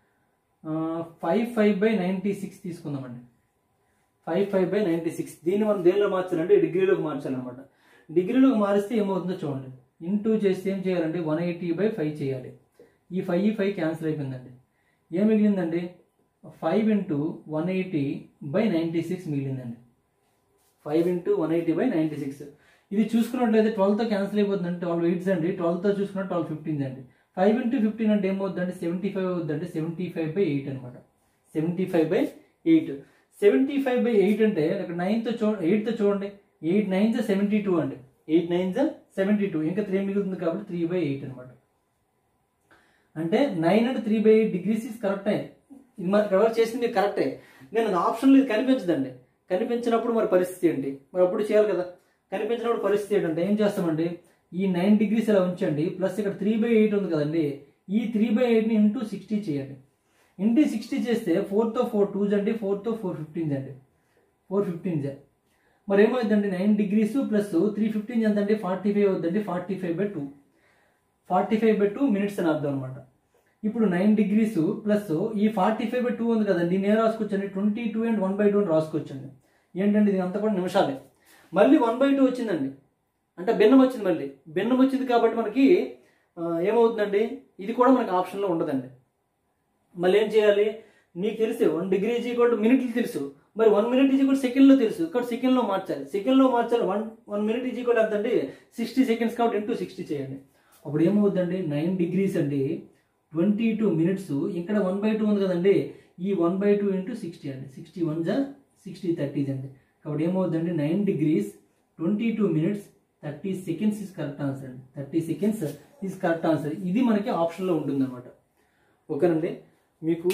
5/96 తీసుకుందామండి. 5/96 దీన్ని మనం దేనిలో మార్చాలంటే డిగ్రీలోకి మార్చాలన్నమాట. డిగ్రీలోకి మారిస్తే ఏమవుతుందో చూడండి. ఇంటూ చేస్తే ఏం చేయాలంటే 180/5 చేయాలి. ఈ 5 క్యాన్సిల్ అయిపోయిందండి. ఏం మిగిలిందండి 5 × 180/96 మిగిలిందండి. 5 × 180/96 ఇది చూసుకున్నట్లయితే 12తో క్యాన్సిల్ అయిపోతుందండి. 12 8s అండి. 12తో చూసుకున్న 12 15 అండి. 5 × 15 అంటే ఏమవుతుందండి 75 అవుతుందండి. 75/8 అనమాట. 75/8 75/8 అంటే ఇక్కడ 8తో చూడండి 8 9s 72 అండి. 8 9s 72 ఇంకా 3 మిగులుతుంది కాబట్టి 3/8 అనమాట. అంటే 9 అండ్ 3/8 డిగ్రీస్ ఇస్ కరెక్ట్ అయ్యింది. ఇది మరి కవర్ చేసింది కరెక్టే. నేను అది ఆప్షన్లో ఇది కనిపించదండి. కనిపించినప్పుడు మరి పరిస్థితి ఏంటి? మరి అప్పుడు చేయాలి కదా. కనిపించినప్పుడు పరిస్థితి ఏంటంటే ఏం చేస్తామండి, ఈ 9 డిగ్రీస్ ఇలా ఉంచండి, ప్లస్ ఇక్కడ 3/8 ఉంది కదండి, ఈ 3/8ని ఇంటూ 60 చేయండి. ఇంటూ 60 చేస్తే 4తో 4 2s అండి, 4తో 4 15s అండి, 4 15s. మరి ఏమవుతుందండి, 9 డిగ్రీస్ ప్లస్ 315 ఎంత అండి, 45 అవుతుందండి. 45/2, 45/2 మినిట్స్ అని అర్థం అనమాట. ఇప్పుడు 9 డిగ్రీస్ ప్లస్ ఈ 45/2 ఉంది కదండి, నేను రాసుకోవచ్చండి 22 and 1/2 అని రాసుకోవచ్చండి. ఏంటంటే ఇది అంతా కూడా నిమిషాలే. మళ్ళీ 1/2 వచ్చిందండి, అంటే భిన్నం వచ్చింది. మళ్ళీ భిన్నం వచ్చింది కాబట్టి మనకి ఏమవుతుందండి, ఇది కూడా మనకి ఆప్షన్లో ఉండదండి. మళ్ళీ ఏం చేయాలి, నీకు తెలుసు 1 డిగ్రీ ఈజ్ ఈక్వల్ టు మినిట్లు తెలుసు, మరి 1 మినిట్ ఈజ్ ఈక్వల్ సెకండ్లో తెలుసు, ఇక్కడ సెకండ్లో మార్చాలి. సెకండ్లో మార్చాలి. 1 మినిట్ ఈజ్ ఈక్వల్ ఎంత అండి, 60 సెకండ్స్ కాబట్టి ఇంటూ 60 చేయండి. అప్పుడు ఏమవుతుందండి, 9 డిగ్రీస్ అండి 22 మినిట్స్, ఇక్కడ 1/2 ఉంది కదండి, ఈ 1/2 ఇంటూ 60 అండి, 61 జా 60 30s అండి. కాబట్టి ఏమవుతుందండి, 9 degrees 22 minutes 30 seconds is correct answer అండి. 30 సెకండ్స్ ఇస్ కరెక్ట్ ఆన్సర్. ఇది మనకి ఆప్షన్లో ఉంటుందన్నమాట. ఓకేనండి. మీకు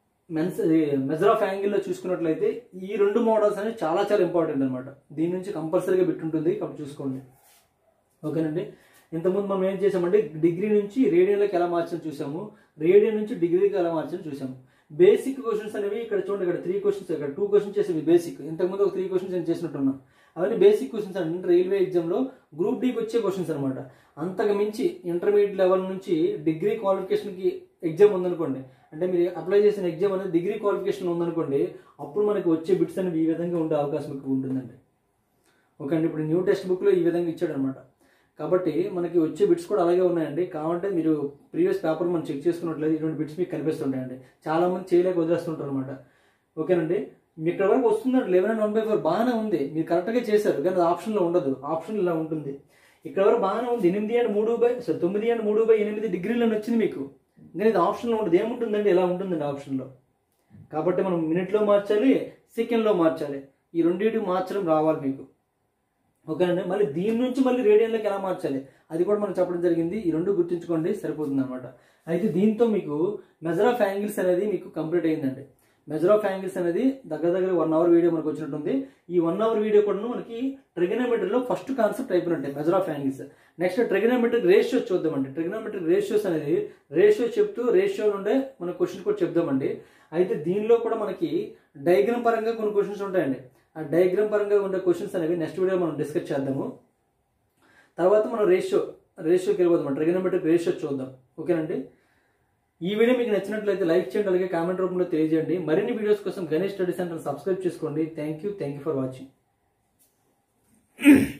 మెజర్ ఆఫ్ యాంగిల్లో చూసుకున్నట్లయితే ఈ 2 మోడల్స్ అనేవి చాలా చాలా ఇంపార్టెంట్ అనమాట. దీని నుంచి కంపల్సరీగా బిట్టుంటుంది, కాబట్టి చూసుకోండి. ఓకేనండి. ఇంతకుముందు మనం ఏం చేసామంటే డిగ్రీ నుంచి రేడియన్లోకి ఎలా మార్చని చూసాము, రేడియన్ నుంచి డిగ్రీకి ఎలా మార్చని చూసాము. బేసిక్ క్వశ్చన్స్ అనేవి ఇక్కడ చూడండి, ఇక్కడ 3 క్వశ్చన్స్, ఇక్కడ 2 క్వశ్చన్స్ చేసేవి బేసిక్. ఇంతకుముందు ఒక 3 క్వశ్చన్స్ నేను చేసినట్టున్నాం. అవన్నీ బేసిక్ క్వశ్చన్స్ అంటే రైల్వే ఎగ్జామ్లో గ్రూప్ డీకి వచ్చే క్వశ్చన్స్ అనమాట. అంతకు మించి ఇంటర్మీడియట్ లెవెల్ నుంచి డిగ్రీ క్వాలిఫికేషన్కి ఎగ్జామ్ ఉందనుకోండి, అంటే మీరు అప్లై చేసిన ఎగ్జామ్ అనేది డిగ్రీ క్వాలిఫికేషన్ ఉందనుకోండి, అప్పుడు మనకి వచ్చే బిట్స్ అనేవి ఈ విధంగా ఉండే అవకాశం ఎక్కువ ఉంటుందండి. ఓకే అండి. ఇప్పుడు న్యూ టెక్స్ట్ బుక్లో ఈ విధంగా ఇచ్చాడు అనమాట. కాబట్టి మనకి వచ్చే బిట్స్ కూడా అలాగే ఉన్నాయండి. కావాలంటే మీరు ప్రీవియస్ పేపర్ మనం చెక్ చేసుకున్నట్లయితే ఇటువంటి బిట్స్ మీకు కనిపిస్తుంటాయండి. చాలామంది చేయలేక వదిలేస్తుంటారు అనమాట. ఓకేనండి. మీ ఇక్కడ వరకు వస్తుందండి 11 and 1/4 బాగానే ఉంది, మీరు కరెక్ట్గా చేశారు, కానీ అది ఆప్షన్లో ఉండదు. ఆప్షన్ ఇలా ఉంటుంది. ఇక్కడ వరకు బాగానే ఉంది, 9 and 3/8 డిగ్రీలను వచ్చింది మీకు, కానీ ఇది ఆప్షన్లో ఉండదు. ఏముంటుందండి, ఇలా ఉంటుందండి ఆప్షన్లో. కాబట్టి మనం మినిట్లో మార్చాలి, సెకండ్లో మార్చాలి, ఈ రెండింటికి మార్చడం రావాలి మీకు. ఓకేనండి. మళ్ళీ దీని నుంచి మళ్ళీ రేడియన్లోకి ఎలా మార్చాలి అది కూడా మనం చెప్పడం జరిగింది. ఈ 2 గుర్తుంచుకోండి, సరిపోతుంది అనమాట. అయితే దీంతో మీకు మెజర్ ఆఫ్ యాంగిల్స్ అనేది మీకు కంప్లీట్ అయిందండి. మెజర్ ఆఫ్ యాంగిల్స్ అనేది దగ్గర 1 అవర్ వీడియో మనకు వచ్చినట్టుంది. ఈ 1 అవర్ వీడియో కూడా మనకి ట్రిగనోమెట్రీలో ఫస్ట్ కాన్సెప్ట్ అయిపోయినట్టే, measure of angles. Next trigonometric ratios చూద్దామండి. ట్రిగనోమెట్రిక్ రేషియోస్ అనేది రేషియో చెప్తూ రేషియో నుండే మన క్వశ్చన్ కూడా చెప్దామండి. అయితే దీనిలో కూడా మనకి డయాగ్రామ్ పరంగా కొన్ని క్వశ్చన్స్ ఉంటాయండి. ఆ డయాగ్రామ్ పరంగా ఉండే క్వశ్చన్స్ అనేవి నెక్స్ట్ వీడియో మనం డిస్కస్ చేద్దాము. తర్వాత మనం రేషియోకి వెళ్ళిపోదాం, ట్రిగనోమెట్రిక్ రేషియో చూద్దాం. ఓకేనండి. ఈ వీడియో మీకు నచ్చినట్లయితే లైక్ చేయండి, అలాగే కామెంట్ రూపంలో తెలియజేయండి. మరిన్ని వీడియోస్ కోసం గణేష్ స్టడీ సెంటర్ సబ్స్క్రైబ్ చేసుకోండి. Thank you for watching.